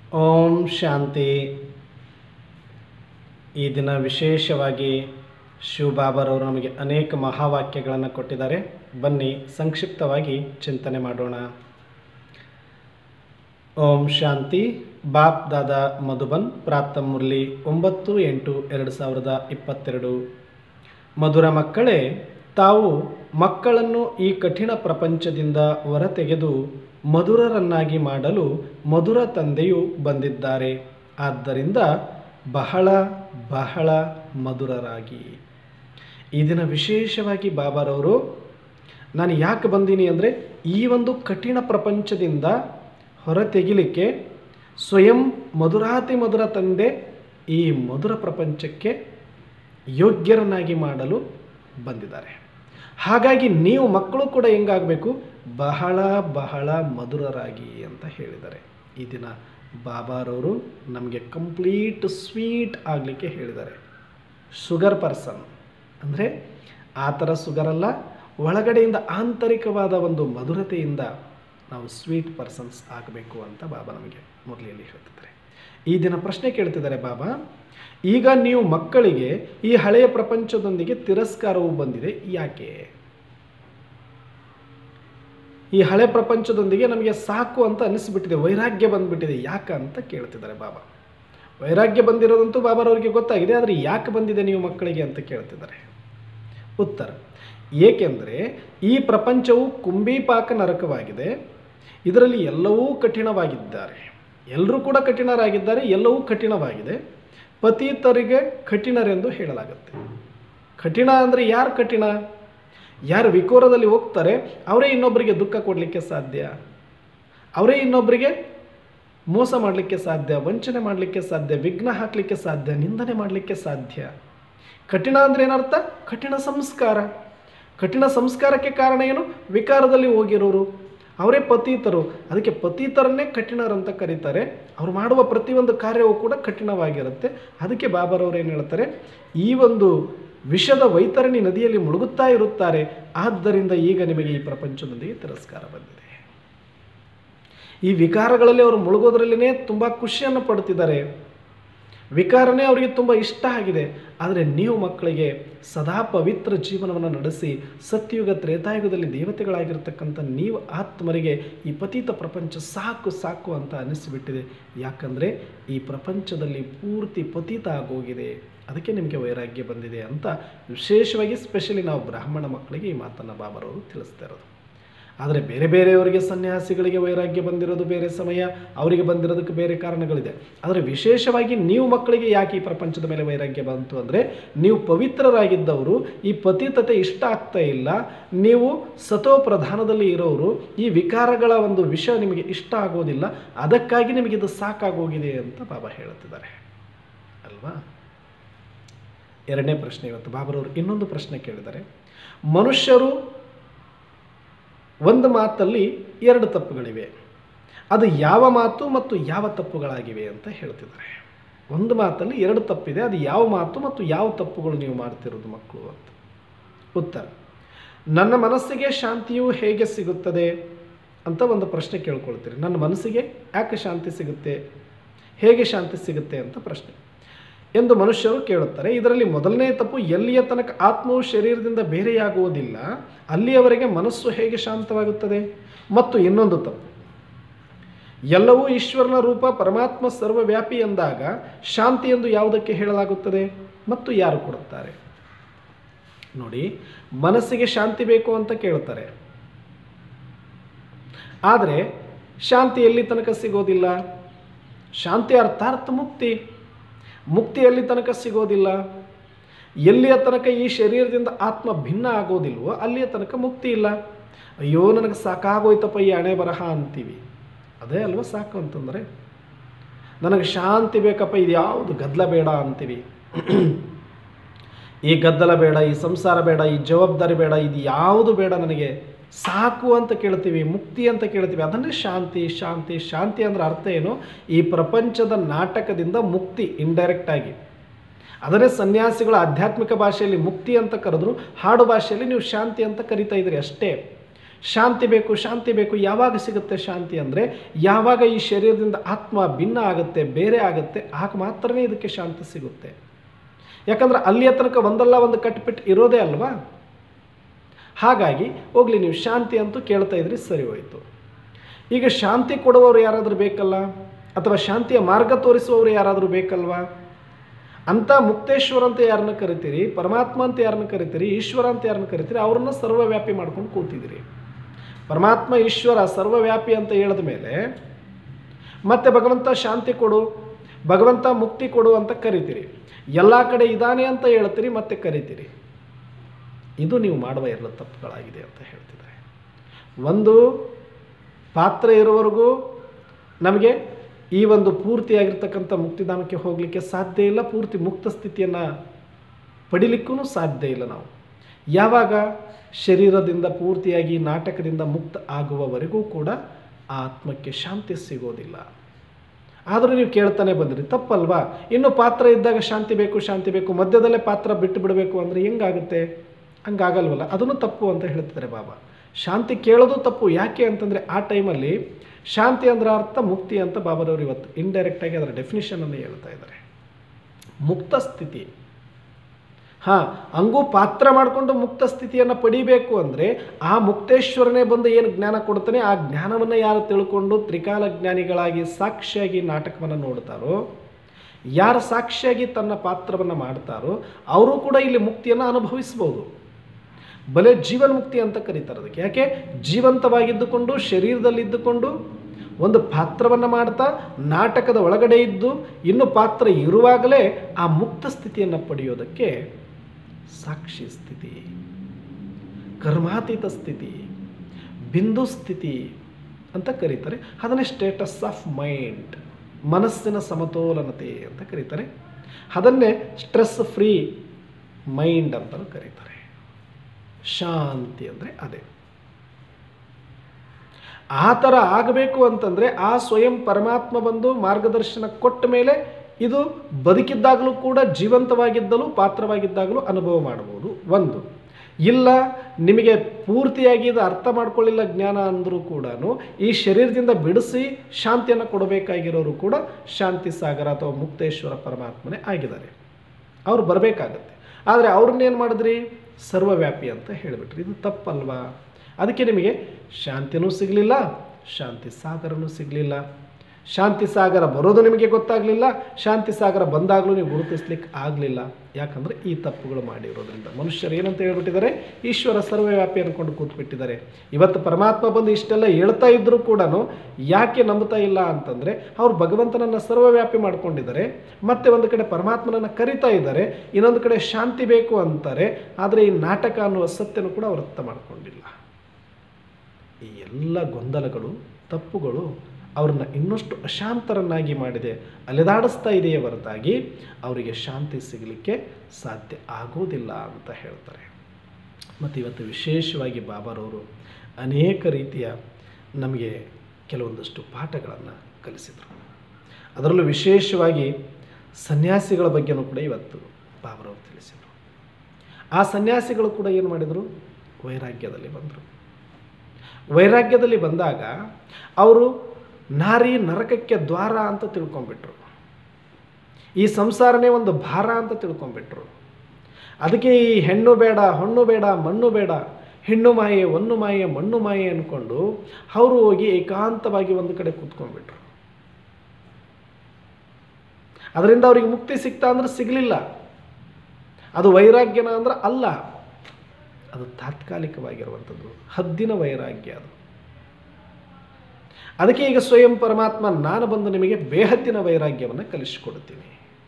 ಓಂ ಶಾಂತಿ. ಈ ದಿನ ವಿಶೇಷವಾಗಿ ಶಿವಬಾಬಾರವರು ನಮಗೆ ಅನೇಕ ಮಹಾವಾಕ್ಯಗಳನ್ನು ಕೊಟ್ಟಿದ್ದಾರೆ. ಬನ್ನಿ ಸಂಕ್ಷಿಪ್ತವಾಗಿ ಚಿಂತನೆ ಮಾಡೋಣ. ಓಂ ಶಾಂತಿ. ಬಾಪ್ ದಾದಾ ಮಧುಬನ್, ಪ್ರಾಪ್ತ ಮುರಳಿ 9/8/2022. ಮಧುರ ಮಕ್ಕಳೇ, ತಾವು ಮಕ್ಕಳನ್ನು ಈ ಕಠಿಣ ಪ್ರಪಂಚದಿಂದ ಹೊರತೆಗೆದು ಮಧುರರನ್ನಾಗಿ ಮಾಡಲು ಮಧುರ ತಂದೆಯು ಬಂದಿದ್ದಾರೆ. ಆದ್ದರಿಂದ ಬಹಳ ಬಹಳ ಮಧುರರಾಗಿ. ಈ ದಿನ ವಿಶೇಷವಾಗಿ ಬಾಬಾರವರು ನಾನು ಯಾಕೆ ಬಂದೀನಿ ಅಂದರೆ, ಈ ಒಂದು ಕಠಿಣ ಪ್ರಪಂಚದಿಂದ ಹೊರತೆಗಿಲಿಕ್ಕೆ ಸ್ವಯಂ ಮಧುರಾತಿ ಮಧುರ ತಂದೆ ಈ ಮಧುರ ಪ್ರಪಂಚಕ್ಕೆ ಯೋಗ್ಯರನ್ನಾಗಿ ಮಾಡಲು ಬಂದಿದ್ದಾರೆ. ಹಾಗಾಗಿ ನೀವು ಮಕ್ಕಳು ಕೂಡ ಹೆಂಗಾಗಬೇಕು, ಬಹಳ ಬಹಳ ಮಧುರರಾಗಿ ಅಂತ ಹೇಳಿದ್ದಾರೆ. ಈ ದಿನ ಬಾಬಾರವರು ನಮಗೆ ಕಂಪ್ಲೀಟ್ ಸ್ವೀಟ್ ಆಗಲಿಕ್ಕೆ ಹೇಳಿದ್ದಾರೆ. ಶುಗರ್ ಪರ್ಸನ್ ಅಂದರೆ ಆ ಥರ ಶುಗರ್ ಅಲ್ಲ, ಒಳಗಡೆಯಿಂದ ಆಂತರಿಕವಾದ ಒಂದು ಮಧುರತೆಯಿಂದ ನಾವು ಸ್ವೀಟ್ ಪರ್ಸನ್ಸ್ ಆಗಬೇಕು ಅಂತ ಬಾಬಾ ನಮಗೆ ಮುರಳಿಯಲ್ಲಿ ಹೇಳ್ತಿದ್ದಾರೆ. ಈ ದಿನ ಪ್ರಶ್ನೆ ಕೇಳ್ತಿದ್ದಾರೆ ಬಾಬಾ, ಈಗ ನೀವು ಮಕ್ಕಳಿಗೆ ಈ ಹಳೆಯ ಪ್ರಪಂಚದೊಂದಿಗೆ ತಿರಸ್ಕಾರವು ಬಂದಿದೆ, ಯಾಕೆ? ಈ ಹಳೆ ಪ್ರಪಂಚದೊಂದಿಗೆ ನಮಗೆ ಸಾಕು ಅಂತ ಅನಿಸ್ಬಿಟ್ಟಿದೆ, ವೈರಾಗ್ಯ ಬಂದ್ಬಿಟ್ಟಿದೆ, ಯಾಕೆ ಅಂತ ಕೇಳ್ತಿದ್ದಾರೆ ಬಾಬಾ. ವೈರಾಗ್ಯ ಬಂದಿರೋದಂತೂ ಬಾಬಾರವರಿಗೆ ಗೊತ್ತಾಗಿದೆ, ಆದರೆ ಯಾಕೆ ಬಂದಿದೆ ನೀವು ಮಕ್ಕಳಿಗೆ ಅಂತ ಕೇಳ್ತಿದ್ದಾರೆ. ಉತ್ತರ: ಏಕೆಂದರೆ ಈ ಪ್ರಪಂಚವು ಕುಂಬಿಪಾಕ ನರಕವಾಗಿದೆ. ಇದರಲ್ಲಿ ಎಲ್ಲವೂ ಕಠಿಣವಾಗಿದ್ದಾರೆ, ಎಲ್ಲರೂ ಕೂಡ ಕಠಿಣರಾಗಿದ್ದಾರೆ, ಎಲ್ಲವೂ ಕಠಿಣವಾಗಿದೆ. ಪತಿತರಿಗೆ ಕಠಿಣರೆಂದು ಹೇಳಲಾಗುತ್ತೆ. ಕಠಿಣ ಅಂದರೆ ಯಾರು ಕಠಿಣ? ಯಾರು ವಿಕೋರದಲ್ಲಿ ಹೋಗ್ತಾರೆ ಅವರೇ ಇನ್ನೊಬ್ಬರಿಗೆ ದುಃಖ ಕೊಡಲಿಕ್ಕೆ ಸಾಧ್ಯ, ಅವರೇ ಇನ್ನೊಬ್ಬರಿಗೆ ಮೋಸ ಮಾಡಲಿಕ್ಕೆ ಸಾಧ್ಯ, ವಂಚನೆ ಮಾಡಲಿಕ್ಕೆ ಸಾಧ್ಯ, ವಿಘ್ನ ಹಾಕಲಿಕ್ಕೆ ಸಾಧ್ಯ, ನಿಂದನೆ ಮಾಡಲಿಕ್ಕೆ ಸಾಧ್ಯ. ಕಠಿಣ ಅಂದರೆ ಏನರ್ಥ? ಕಠಿಣ ಸಂಸ್ಕಾರ. ಕಠಿಣ ಸಂಸ್ಕಾರಕ್ಕೆ ಕಾರಣ ಏನು? ವಿಕಾರದಲ್ಲಿ ಹೋಗಿರೋರು ಅವರೇ ಪತೀತರು. ಅದಕ್ಕೆ ಪತೀತರನ್ನೇ ಕಠಿಣರಂತ ಕರೀತಾರೆ. ಅವರು ಮಾಡುವ ಪ್ರತಿಯೊಂದು ಕಾರ್ಯವೂ ಕೂಡ ಕಠಿಣವಾಗಿರುತ್ತೆ. ಅದಕ್ಕೆ ಬಾಬಾರವರು ಏನು ಹೇಳ್ತಾರೆ, ಈ ಒಂದು ವಿಷದ ವೈತರಣಿ ನದಿಯಲ್ಲಿ ಮುಳುಗುತ್ತಾ ಇರುತ್ತಾರೆ, ಆದ್ದರಿಂದ ಈಗ ನಿಮಗೆ ಈ ಪ್ರಪಂಚದೊಂದಿಗೆ ತಿರಸ್ಕಾರ ಬಂದಿದೆ. ಈ ವಿಕಾರಗಳಲ್ಲಿ ಅವರು ಮುಳುಗೋದ್ರಲ್ಲೇ ತುಂಬ ಖುಷಿಯನ್ನು ಪಡ್ತಿದ್ದಾರೆ, ವಿಕಾರನೇ ಅವರಿಗೆ ತುಂಬ ಇಷ್ಟ ಆಗಿದೆ. ಆದರೆ ನೀವು ಮಕ್ಕಳಿಗೆ ಸದಾ ಪವಿತ್ರ ಜೀವನವನ್ನು ನಡೆಸಿ ಸತ್ಯುಗ ತ್ರೇತಾಯುಗದಲ್ಲಿ ದೇವತೆಗಳಾಗಿರ್ತಕ್ಕಂಥ ನೀವು ಆತ್ಮರಿಗೆ ಈ ಪತಿತ ಪ್ರಪಂಚ ಸಾಕು ಸಾಕು ಅಂತ ಅನ್ನಿಸಿಬಿಟ್ಟಿದೆ. ಯಾಕಂದರೆ ಈ ಪ್ರಪಂಚದಲ್ಲಿ ಪೂರ್ತಿ ಪತಿತ ಆಗೋಗಿದೆ, ಅದಕ್ಕೆ ನಿಮಗೆ ವೈರಾಗ್ಯ ಬಂದಿದೆ ಅಂತ ವಿಶೇಷವಾಗಿ ಸ್ಪೆಷಲಿ ನಾವು ಬ್ರಾಹ್ಮಣ ಮಕ್ಕಳಿಗೆ ಈ ಮಾತನ್ನು ಬಾಬಾರವರು ತಿಳಿಸ್ತಾ ಇರೋದು. ಆದರೆ ಬೇರೆ ಬೇರೆಯವರಿಗೆ, ಸನ್ಯಾಸಿಗಳಿಗೆ ವೈರಾಗ್ಯ ಬಂದಿರೋದು ಬೇರೆ ಸಮಯ, ಅವರಿಗೆ ಬಂದಿರೋದಕ್ಕೆ ಬೇರೆ ಕಾರಣಗಳಿದೆ. ಆದರೆ ವಿಶೇಷವಾಗಿ ನೀವು ಮಕ್ಕಳಿಗೆ ಯಾಕೆ ಈ ಪ್ರಪಂಚದ ಮೇಲೆ ವೈರಾಗ್ಯ ಬಂತು ಅಂದರೆ, ನೀವು ಪವಿತ್ರರಾಗಿದ್ದವರು ಈ ಪತಿತತೆ ಇಷ್ಟ ಆಗ್ತಾ ಇಲ್ಲ, ನೀವು ಸತೋ ಪ್ರಧಾನದಲ್ಲಿ ಇರೋರು, ಈ ವಿಕಾರಗಳ ಒಂದು ವಿಷ ನಿಮಗೆ ಇಷ್ಟ ಆಗೋದಿಲ್ಲ, ಅದಕ್ಕಾಗಿ ನಿಮಗಿದು ಸಾಕಾಗೋಗಿದೆ ಅಂತ ಬಾಬಾ ಹೇಳುತ್ತಿದ್ದಾರೆ ಅಲ್ವಾ. ಎರಡನೇ ಪ್ರಶ್ನೆ, ಇವತ್ತು ಬಾಬಾರವರು ಇನ್ನೊಂದು ಪ್ರಶ್ನೆ ಕೇಳಿದ್ದಾರೆ. ಮನುಷ್ಯರು ಒಂದು ಮಾತಲ್ಲಿ ಎರಡು ತಪ್ಪುಗಳಿವೆ, ಅದು ಯಾವ ಮಾತು ಮತ್ತು ಯಾವ ತಪ್ಪುಗಳಾಗಿವೆ ಅಂತ ಹೇಳ್ತಿದ್ದಾರೆ. ಒಂದು ಮಾತಲ್ಲಿ ಎರಡು ತಪ್ಪಿದೆ, ಅದು ಯಾವ ಮಾತು ಮತ್ತು ಯಾವ ತಪ್ಪುಗಳು ನೀವು ಮಾಡ್ತಿರೋದು ಮಕ್ಕಳು ಅಂತ. ಉತ್ತರ: ನನ್ನ ಮನಸ್ಸಿಗೆ ಶಾಂತಿಯು ಹೇಗೆ ಸಿಗುತ್ತದೆ ಅಂತ ಒಂದು ಪ್ರಶ್ನೆ ಕೇಳ್ಕೊಳ್ತೀರಿ. ನನ್ನ ಮನಸ್ಸಿಗೆ ಯಾಕೆ ಶಾಂತಿ ಸಿಗುತ್ತೆ, ಹೇಗೆ ಶಾಂತಿ ಸಿಗುತ್ತೆ ಅಂತ ಪ್ರಶ್ನೆ ಎಂದು ಮನುಷ್ಯರು ಕೇಳುತ್ತಾರೆ. ಇದರಲ್ಲಿ ಮೊದಲನೇ ತಪ್ಪು, ಎಲ್ಲಿಯ ತನಕ ಆತ್ಮವು ಶರೀರದಿಂದ ಬೇರೆಯಾಗುವುದಿಲ್ಲ ಅಲ್ಲಿಯವರೆಗೆ ಮನಸ್ಸು ಹೇಗೆ ಶಾಂತವಾಗುತ್ತದೆ. ಮತ್ತು ಇನ್ನೊಂದು ತಪ್ಪು, ಎಲ್ಲವೂ ಈಶ್ವರನ ರೂಪ, ಪರಮಾತ್ಮ ಸರ್ವವ್ಯಾಪಿ ಎಂದಾಗ ಶಾಂತಿ ಎಂದು ಯಾವುದಕ್ಕೆ ಹೇಳಲಾಗುತ್ತದೆ ಮತ್ತು ಯಾರು ಕೊಡುತ್ತಾರೆ? ನೋಡಿ, ಮನಸ್ಸಿಗೆ ಶಾಂತಿ ಬೇಕು ಅಂತ ಕೇಳ್ತಾರೆ, ಆದರೆ ಶಾಂತಿ ಎಲ್ಲಿ ತನಕ ಸಿಗೋದಿಲ್ಲ. ಶಾಂತಿ ಅರ್ಥಾತ್ ಮುಕ್ತಿ. ಮುಕ್ತಿ ಎಲ್ಲಿ ತನಕ ಸಿಗೋದಿಲ್ಲ, ಎಲ್ಲಿಯ ತನಕ ಈ ಶರೀರದಿಂದ ಆತ್ಮ ಭಿನ್ನ ಆಗೋದಿಲ್ವೋ ಅಲ್ಲಿಯ ತನಕ ಮುಕ್ತಿ ಇಲ್ಲ. ಅಯ್ಯೋ ನನಗೆ ಸಾಕಾಗೋಯ್ತಪ್ಪ ಈ ಹಣೆ ಬರಹ ಅಂತೀವಿ, ಅದೇ ಅಲ್ವ ಸಾಕು ಅಂತಂದರೆ. ನನಗೆ ಶಾಂತಿ ಬೇಕಪ್ಪ, ಇದು ಯಾವುದು ಗದ್ದಲ ಬೇಡ ಅಂತೀವಿ. ಈ ಗದ್ದಲ ಬೇಡ, ಈ ಸಂಸಾರ ಬೇಡ, ಈ ಜವಾಬ್ದಾರಿ ಬೇಡ, ಇದು ಯಾವುದು ಬೇಡ, ನನಗೆ ಸಾಕು ಅಂತ ಕೇಳ್ತೀವಿ, ಮುಕ್ತಿ ಅಂತ ಕೇಳ್ತೀವಿ. ಅದನ್ನೇ ಶಾಂತಿ. ಶಾಂತಿ ಶಾಂತಿ ಅಂದರೆ ಅರ್ಥ ಏನು? ಈ ಪ್ರಪಂಚದ ನಾಟಕದಿಂದ ಮುಕ್ತಿ, ಇಂಡೈರೆಕ್ಟ್ ಆಗಿ. ಅದನ್ನೇ ಸನ್ಯಾಸಿಗಳು ಆಧ್ಯಾತ್ಮಿಕ ಭಾಷೆಯಲ್ಲಿ ಮುಕ್ತಿ ಅಂತ ಕರೆದ್ರು, ಹಾಡು ಭಾಷೆಯಲ್ಲಿ ನೀವು ಶಾಂತಿ ಅಂತ ಕರಿತಾ ಇದ್ದೀರಿ ಅಷ್ಟೇ. ಶಾಂತಿ ಬೇಕು, ಶಾಂತಿ ಬೇಕು. ಯಾವಾಗ ಸಿಗುತ್ತೆ ಶಾಂತಿ ಅಂದರೆ, ಯಾವಾಗ ಈ ಶರೀರದಿಂದ ಆತ್ಮ ಭಿನ್ನ ಆಗುತ್ತೆ, ಬೇರೆ ಆಗುತ್ತೆ, ಆಗ ಮಾತ್ರನೇ ಇದಕ್ಕೆ ಶಾಂತಿ ಸಿಗುತ್ತೆ. ಯಾಕಂದರೆ ಅಲ್ಲಿಯ ತನಕ ಒಂದಲ್ಲ ಒಂದು ಕಟ್ಪಿಟ್ಟು ಇರೋದೇ ಅಲ್ವಾ. ಹಾಗಾಗಿ ಹೋಗಲಿ, ನೀವು ಶಾಂತಿ ಅಂತೂ ಕೇಳ್ತಾ ಇದ್ರಿ, ಸರಿ ಹೋಯಿತು. ಈಗ ಶಾಂತಿ ಕೊಡುವವರು ಯಾರಾದರೂ ಬೇಕಲ್ಲ, ಅಥವಾ ಶಾಂತಿಯ ಮಾರ್ಗ ತೋರಿಸುವವರು ಯಾರಾದರೂ ಬೇಕಲ್ವಾ? ಅಂಥ ಮುಕ್ತೇಶ್ವರ ಅಂತ ಯಾರನ್ನ ಕರಿತೀರಿ, ಪರಮಾತ್ಮ ಅಂತ ಯಾರನ್ನ ಕರಿತೀರಿ, ಈಶ್ವರ ಅಂತ ಯಾರನ್ನ ಕರಿತೀರಿ, ಅವ್ರನ್ನ ಸರ್ವವ್ಯಾಪಿ ಮಾಡ್ಕೊಂಡು ಕೂತಿದ್ದೀರಿ. ಪರಮಾತ್ಮ ಈಶ್ವರ ಸರ್ವವ್ಯಾಪಿ ಅಂತ ಹೇಳಿದ ಮೇಲೆ ಮತ್ತೆ ಭಗವಂತ ಶಾಂತಿ ಕೊಡು, ಭಗವಂತ ಮುಕ್ತಿ ಕೊಡು ಅಂತ ಕರಿತೀರಿ. ಎಲ್ಲ ಕಡೆ ಇದ್ದಾನೆ ಅಂತ ಹೇಳ್ತೀರಿ, ಮತ್ತೆ ಕರಿತೀರಿ. ಇದು ನೀವು ಮಾಡುವ ಎಲ್ಲ ತಪ್ಪುಗಳಾಗಿದೆ ಅಂತ ಹೇಳ್ತಿದ್ದಾರೆ. ಒಂದು ಪಾತ್ರ ಇರುವವರೆಗೂ ನಮಗೆ ಈ ಒಂದು ಪೂರ್ತಿಯಾಗಿರ್ತಕ್ಕಂಥ ಮುಕ್ತಿಧಾಮಕ್ಕೆ ಹೋಗಲಿಕ್ಕೆ ಸಾಧ್ಯ ಇಲ್ಲ, ಪೂರ್ತಿ ಮುಕ್ತ ಸ್ಥಿತಿಯನ್ನು ಪಡಿಲಿಕ್ಕೂ ಸಾಧ್ಯ ಇಲ್ಲ. ನಾವು ಯಾವಾಗ ಶರೀರದಿಂದ ಪೂರ್ತಿಯಾಗಿ ನಾಟಕದಿಂದ ಮುಕ್ತ ಆಗುವವರೆಗೂ ಕೂಡ ಆ ಆತ್ಮಕ್ಕೆ ಶಾಂತಿ ಸಿಗೋದಿಲ್ಲ. ಆದರೂ ನೀವು ಕೇಳ್ತಾನೆ ಬಂದಿರಿ, ತಪ್ಪಲ್ವಾ? ಇನ್ನು ಪಾತ್ರ ಇದ್ದಾಗ ಶಾಂತಿ ಬೇಕು, ಶಾಂತಿ ಬೇಕು, ಮಧ್ಯದಲ್ಲೇ ಪಾತ್ರ ಬಿಟ್ಟು ಬಿಡಬೇಕು ಅಂದರೆ ಹೆಂಗಾಗುತ್ತೆ? ಹಂಗಾಗಲ್ವಲ್ಲ. ಅದನ್ನು ತಪ್ಪು ಅಂತ ಹೇಳ್ತಿದ್ದಾರೆ ಬಾಬಾ. ಶಾಂತಿ ಕೇಳೋದು ತಪ್ಪು. ಯಾಕೆ ಅಂತಂದರೆ ಆ ಟೈಮಲ್ಲಿ ಶಾಂತಿ ಅಂದ್ರೆ ಅರ್ಥ ಮುಕ್ತಿ ಅಂತ ಬಾಬಾರವರು ಇವತ್ತು ಇಂಡೈರೆಕ್ಟಾಗಿ ಅದರ ಡೆಫಿನಿಷನನ್ನು ಹೇಳ್ತಾ ಇದ್ದಾರೆ. ಮುಕ್ತ ಸ್ಥಿತಿ. ಹಂಗೂ ಪಾತ್ರ ಮಾಡಿಕೊಂಡು ಮುಕ್ತ ಸ್ಥಿತಿಯನ್ನು ಪಡಿಬೇಕು ಅಂದರೆ ಆ ಮುಕ್ತೇಶ್ವರನೇ ಬಂದು ಏನು ಜ್ಞಾನ ಕೊಡ್ತಾನೆ, ಆ ಜ್ಞಾನವನ್ನು ಯಾರು ತಿಳ್ಕೊಂಡು ತ್ರಿಕಾಲ ಜ್ಞಾನಿಗಳಾಗಿ ಸಾಕ್ಷಿಯಾಗಿ ನಾಟಕವನ್ನು ನೋಡ್ತಾರೋ, ಯಾರು ಸಾಕ್ಷಿಯಾಗಿ ತನ್ನ ಪಾತ್ರವನ್ನು ಮಾಡ್ತಾರೋ ಅವರು ಕೂಡ ಇಲ್ಲಿ ಮುಕ್ತಿಯನ್ನು ಅನುಭವಿಸ್ಬೋದು. ಬಲೆ ಜೀವನ್ ಮುಕ್ತಿ ಅಂತ ಕರೀತಾರೆ ಅದಕ್ಕೆ. ಯಾಕೆ? ಜೀವಂತವಾಗಿದ್ದುಕೊಂಡು ಶರೀರದಲ್ಲಿದ್ದುಕೊಂಡು ಒಂದು ಪಾತ್ರವನ್ನು ಮಾಡ್ತಾ ನಾಟಕದ ಒಳಗಡೆ ಇದ್ದು ಇನ್ನು ಪಾತ್ರ ಇರುವಾಗಲೇ ಆ ಮುಕ್ತ ಸ್ಥಿತಿಯನ್ನು ಪಡೆಯೋದಕ್ಕೆ ಸಾಕ್ಷಿ ಸ್ಥಿತಿ, ಕರ್ಮಾತೀತ ಸ್ಥಿತಿ, ಬಿಂದು ಸ್ಥಿತಿ ಅಂತ ಕರೀತಾರೆ. ಅದನ್ನೇ ಸ್ಟೇಟಸ್ ಆಫ್ ಮೈಂಡ್, ಮನಸ್ಸಿನ ಸಮತೋಲನತೆ ಅಂತ ಕರೀತಾರೆ. ಅದನ್ನೇ ಸ್ಟ್ರೆಸ್ ಫ್ರೀ ಮೈಂಡ್ ಅಂತಲೂ ಕರೀತಾರೆ. ಶಾಂತಿ ಅಂದರೆ ಅದೇ. ಆ ಥರ ಆಗಬೇಕು ಅಂತಂದರೆ ಆ ಸ್ವಯಂ ಪರಮಾತ್ಮ ಬಂದು ಮಾರ್ಗದರ್ಶನ ಕೊಟ್ಟ ಮೇಲೆ ಇದು ಬದುಕಿದ್ದಾಗಲೂ ಕೂಡ ಜೀವಂತವಾಗಿದ್ದಲು ಪಾತ್ರವಾಗಿದ್ದಾಗಲೂ ಅನುಭವ ಮಾಡ್ಬೋದು. ಒಂದು ಇಲ್ಲ ನಿಮಗೆ ಪೂರ್ತಿಯಾಗಿ ಇದು ಅರ್ಥ ಮಾಡ್ಕೊಳ್ಳಿಲ್ಲ ಜ್ಞಾನ ಅಂದರೂ ಕೂಡ ಈ ಶರೀರದಿಂದ ಬಿಡಿಸಿ ಶಾಂತಿಯನ್ನು ಕೊಡಬೇಕಾಗಿರೋರು ಕೂಡ ಶಾಂತಿ ಸಾಗರ ಅಥವಾ ಮುಕ್ತೇಶ್ವರ ಪರಮಾತ್ಮನೇ ಆಗಿದ್ದಾರೆ. ಅವ್ರು ಬರಬೇಕಾಗತ್ತೆ. ಆದರೆ ಅವ್ರನ್ನೇನು ಮಾಡಿದ್ರಿ? ಸರ್ವವ್ಯಾಪಿ ಅಂತ ಹೇಳಿಬಿಟ್ರಿ. ಇದು ತಪ್ಪಲ್ವಾ? ಅದಕ್ಕೆ ನಿಮಗೆ ಶಾಂತಿನೂ ಸಿಗಲಿಲ್ಲ, ಶಾಂತಿ ಸಾಗರನೂ ಸಿಗಲಿಲ್ಲ. ಶಾಂತಿ ಸಾಗರ ಬರೋದು ನಿಮಗೆ ಗೊತ್ತಾಗಲಿಲ್ಲ, ಶಾಂತಿ ಸಾಗರ ಬಂದಾಗಲೂ ನೀವು ಗುರುತಿಸ್ಲಿಕ್ಕೆ ಆಗಲಿಲ್ಲ. ಯಾಕಂದರೆ ಈ ತಪ್ಪುಗಳು ಮಾಡಿರೋದ್ರಿಂದ ಮನುಷ್ಯರು ಏನಂತ ಹೇಳ್ಬಿಟ್ಟಿದ್ದಾರೆ? ಈಶ್ವರ ಸರ್ವವ್ಯಾಪಿ ಅಂದ್ಕೊಂಡು ಕೂತ್ಬಿಟ್ಟಿದ್ದಾರೆ. ಇವತ್ತು ಪರಮಾತ್ಮ ಬಂದು ಇಷ್ಟೆಲ್ಲ ಹೇಳ್ತಾ ಇದ್ದರೂ ಕೂಡ ಯಾಕೆ ನಂಬ್ತಾ ಇಲ್ಲ ಅಂತಂದರೆ ಅವ್ರು ಭಗವಂತನನ್ನು ಸರ್ವವ್ಯಾಪಿ ಮಾಡ್ಕೊಂಡಿದ್ದಾರೆ, ಮತ್ತೆ ಒಂದು ಕಡೆ ಪರಮಾತ್ಮನನ್ನು ಕರಿತಾ ಇದ್ದಾರೆ, ಇನ್ನೊಂದು ಕಡೆ ಶಾಂತಿ ಬೇಕು ಅಂತಾರೆ. ಆದರೆ ಈ ನಾಟಕ ಅನ್ನುವ ಸತ್ಯನೂ ಕೂಡ ಅವ್ರು ಅರ್ಥ ಮಾಡ್ಕೊಂಡಿಲ್ಲ. ಈ ಎಲ್ಲ ಗೊಂದಲಗಳು, ತಪ್ಪುಗಳು ಅವ್ರನ್ನ ಇನ್ನಷ್ಟು ಅಶಾಂತರನ್ನಾಗಿ ಮಾಡಿದೆ, ಅಲೆದಾಡಿಸ್ತಾ ಇದೆಯೇ ಹೊರತಾಗಿ ಅವರಿಗೆ ಶಾಂತಿ ಸಿಗಲಿಕ್ಕೆ ಸಾಧ್ಯ ಆಗೋದಿಲ್ಲ ಅಂತ ಹೇಳ್ತಾರೆ. ಮತ್ತು ಇವತ್ತು ವಿಶೇಷವಾಗಿ ಬಾಬಾರವರು ಅನೇಕ ರೀತಿಯ ನಮಗೆ ಕೆಲವೊಂದಷ್ಟು ಪಾಠಗಳನ್ನು ಕಲಿಸಿದರು. ಅದರಲ್ಲೂ ವಿಶೇಷವಾಗಿ ಸನ್ಯಾಸಿಗಳ ಬಗ್ಗೆನೂ ಕೂಡ ಇವತ್ತು ಬಾಬಾರವರು ತಿಳಿಸಿದರು. ಆ ಸನ್ಯಾಸಿಗಳು ಕೂಡ ಏನು ಮಾಡಿದರು? ವೈರಾಗ್ಯದಲ್ಲಿ ಬಂದರು. ವೈರಾಗ್ಯದಲ್ಲಿ ಬಂದಾಗ ಅವರು ನಾರಿ ನರಕಕ್ಕೆ ದ್ವಾರ ಅಂತ ತಿಳ್ಕೊಂಬಿಟ್ರು. ಈ ಸಂಸಾರನೇ ಒಂದು ಭಾರ ಅಂತ ತಿಳ್ಕೊಂಬಿಟ್ರು. ಅದಕ್ಕೆ ಈ ಹೆಣ್ಣು ಬೇಡ, ಹೊಣ್ಣು ಬೇಡ, ಮಣ್ಣು ಬೇಡ, ಹೆಣ್ಣು ಮಾಯೆ, ಹೊನ್ನು ಮಾಯೆ, ಮಣ್ಣು ಮಾಯೆ ಅಂದ್ಕೊಂಡು ಅವರು ಹೋಗಿ ಏಕಾಂತವಾಗಿ ಒಂದು ಕಡೆ ಕೂತ್ಕೊಂಡ್ಬಿಟ್ರು. ಅದರಿಂದ ಅವ್ರಿಗೆ ಮುಕ್ತಿ ಸಿಗ್ತಾ ಅಂದ್ರೆ ಸಿಗಲಿಲ್ಲ. ಅದು ವೈರಾಗ್ಯನ ಅಂದ್ರೆ ಅಲ್ಲ, ಅದು ತಾತ್ಕಾಲಿಕವಾಗಿರುವಂಥದ್ದು, ಹದ್ದಿನ ವೈರಾಗ್ಯ ಅದು. ಅದಕ್ಕೆ ಈಗ ಸ್ವಯಂ ಪರಮಾತ್ಮ ನಾನು ಬಂದು ನಿಮಗೆ ಬೇಹದ್ದಿನ ವೈರಾಗ್ಯವನ್ನು ಕಲಿಸಿಕೊಡ್ತೀನಿ.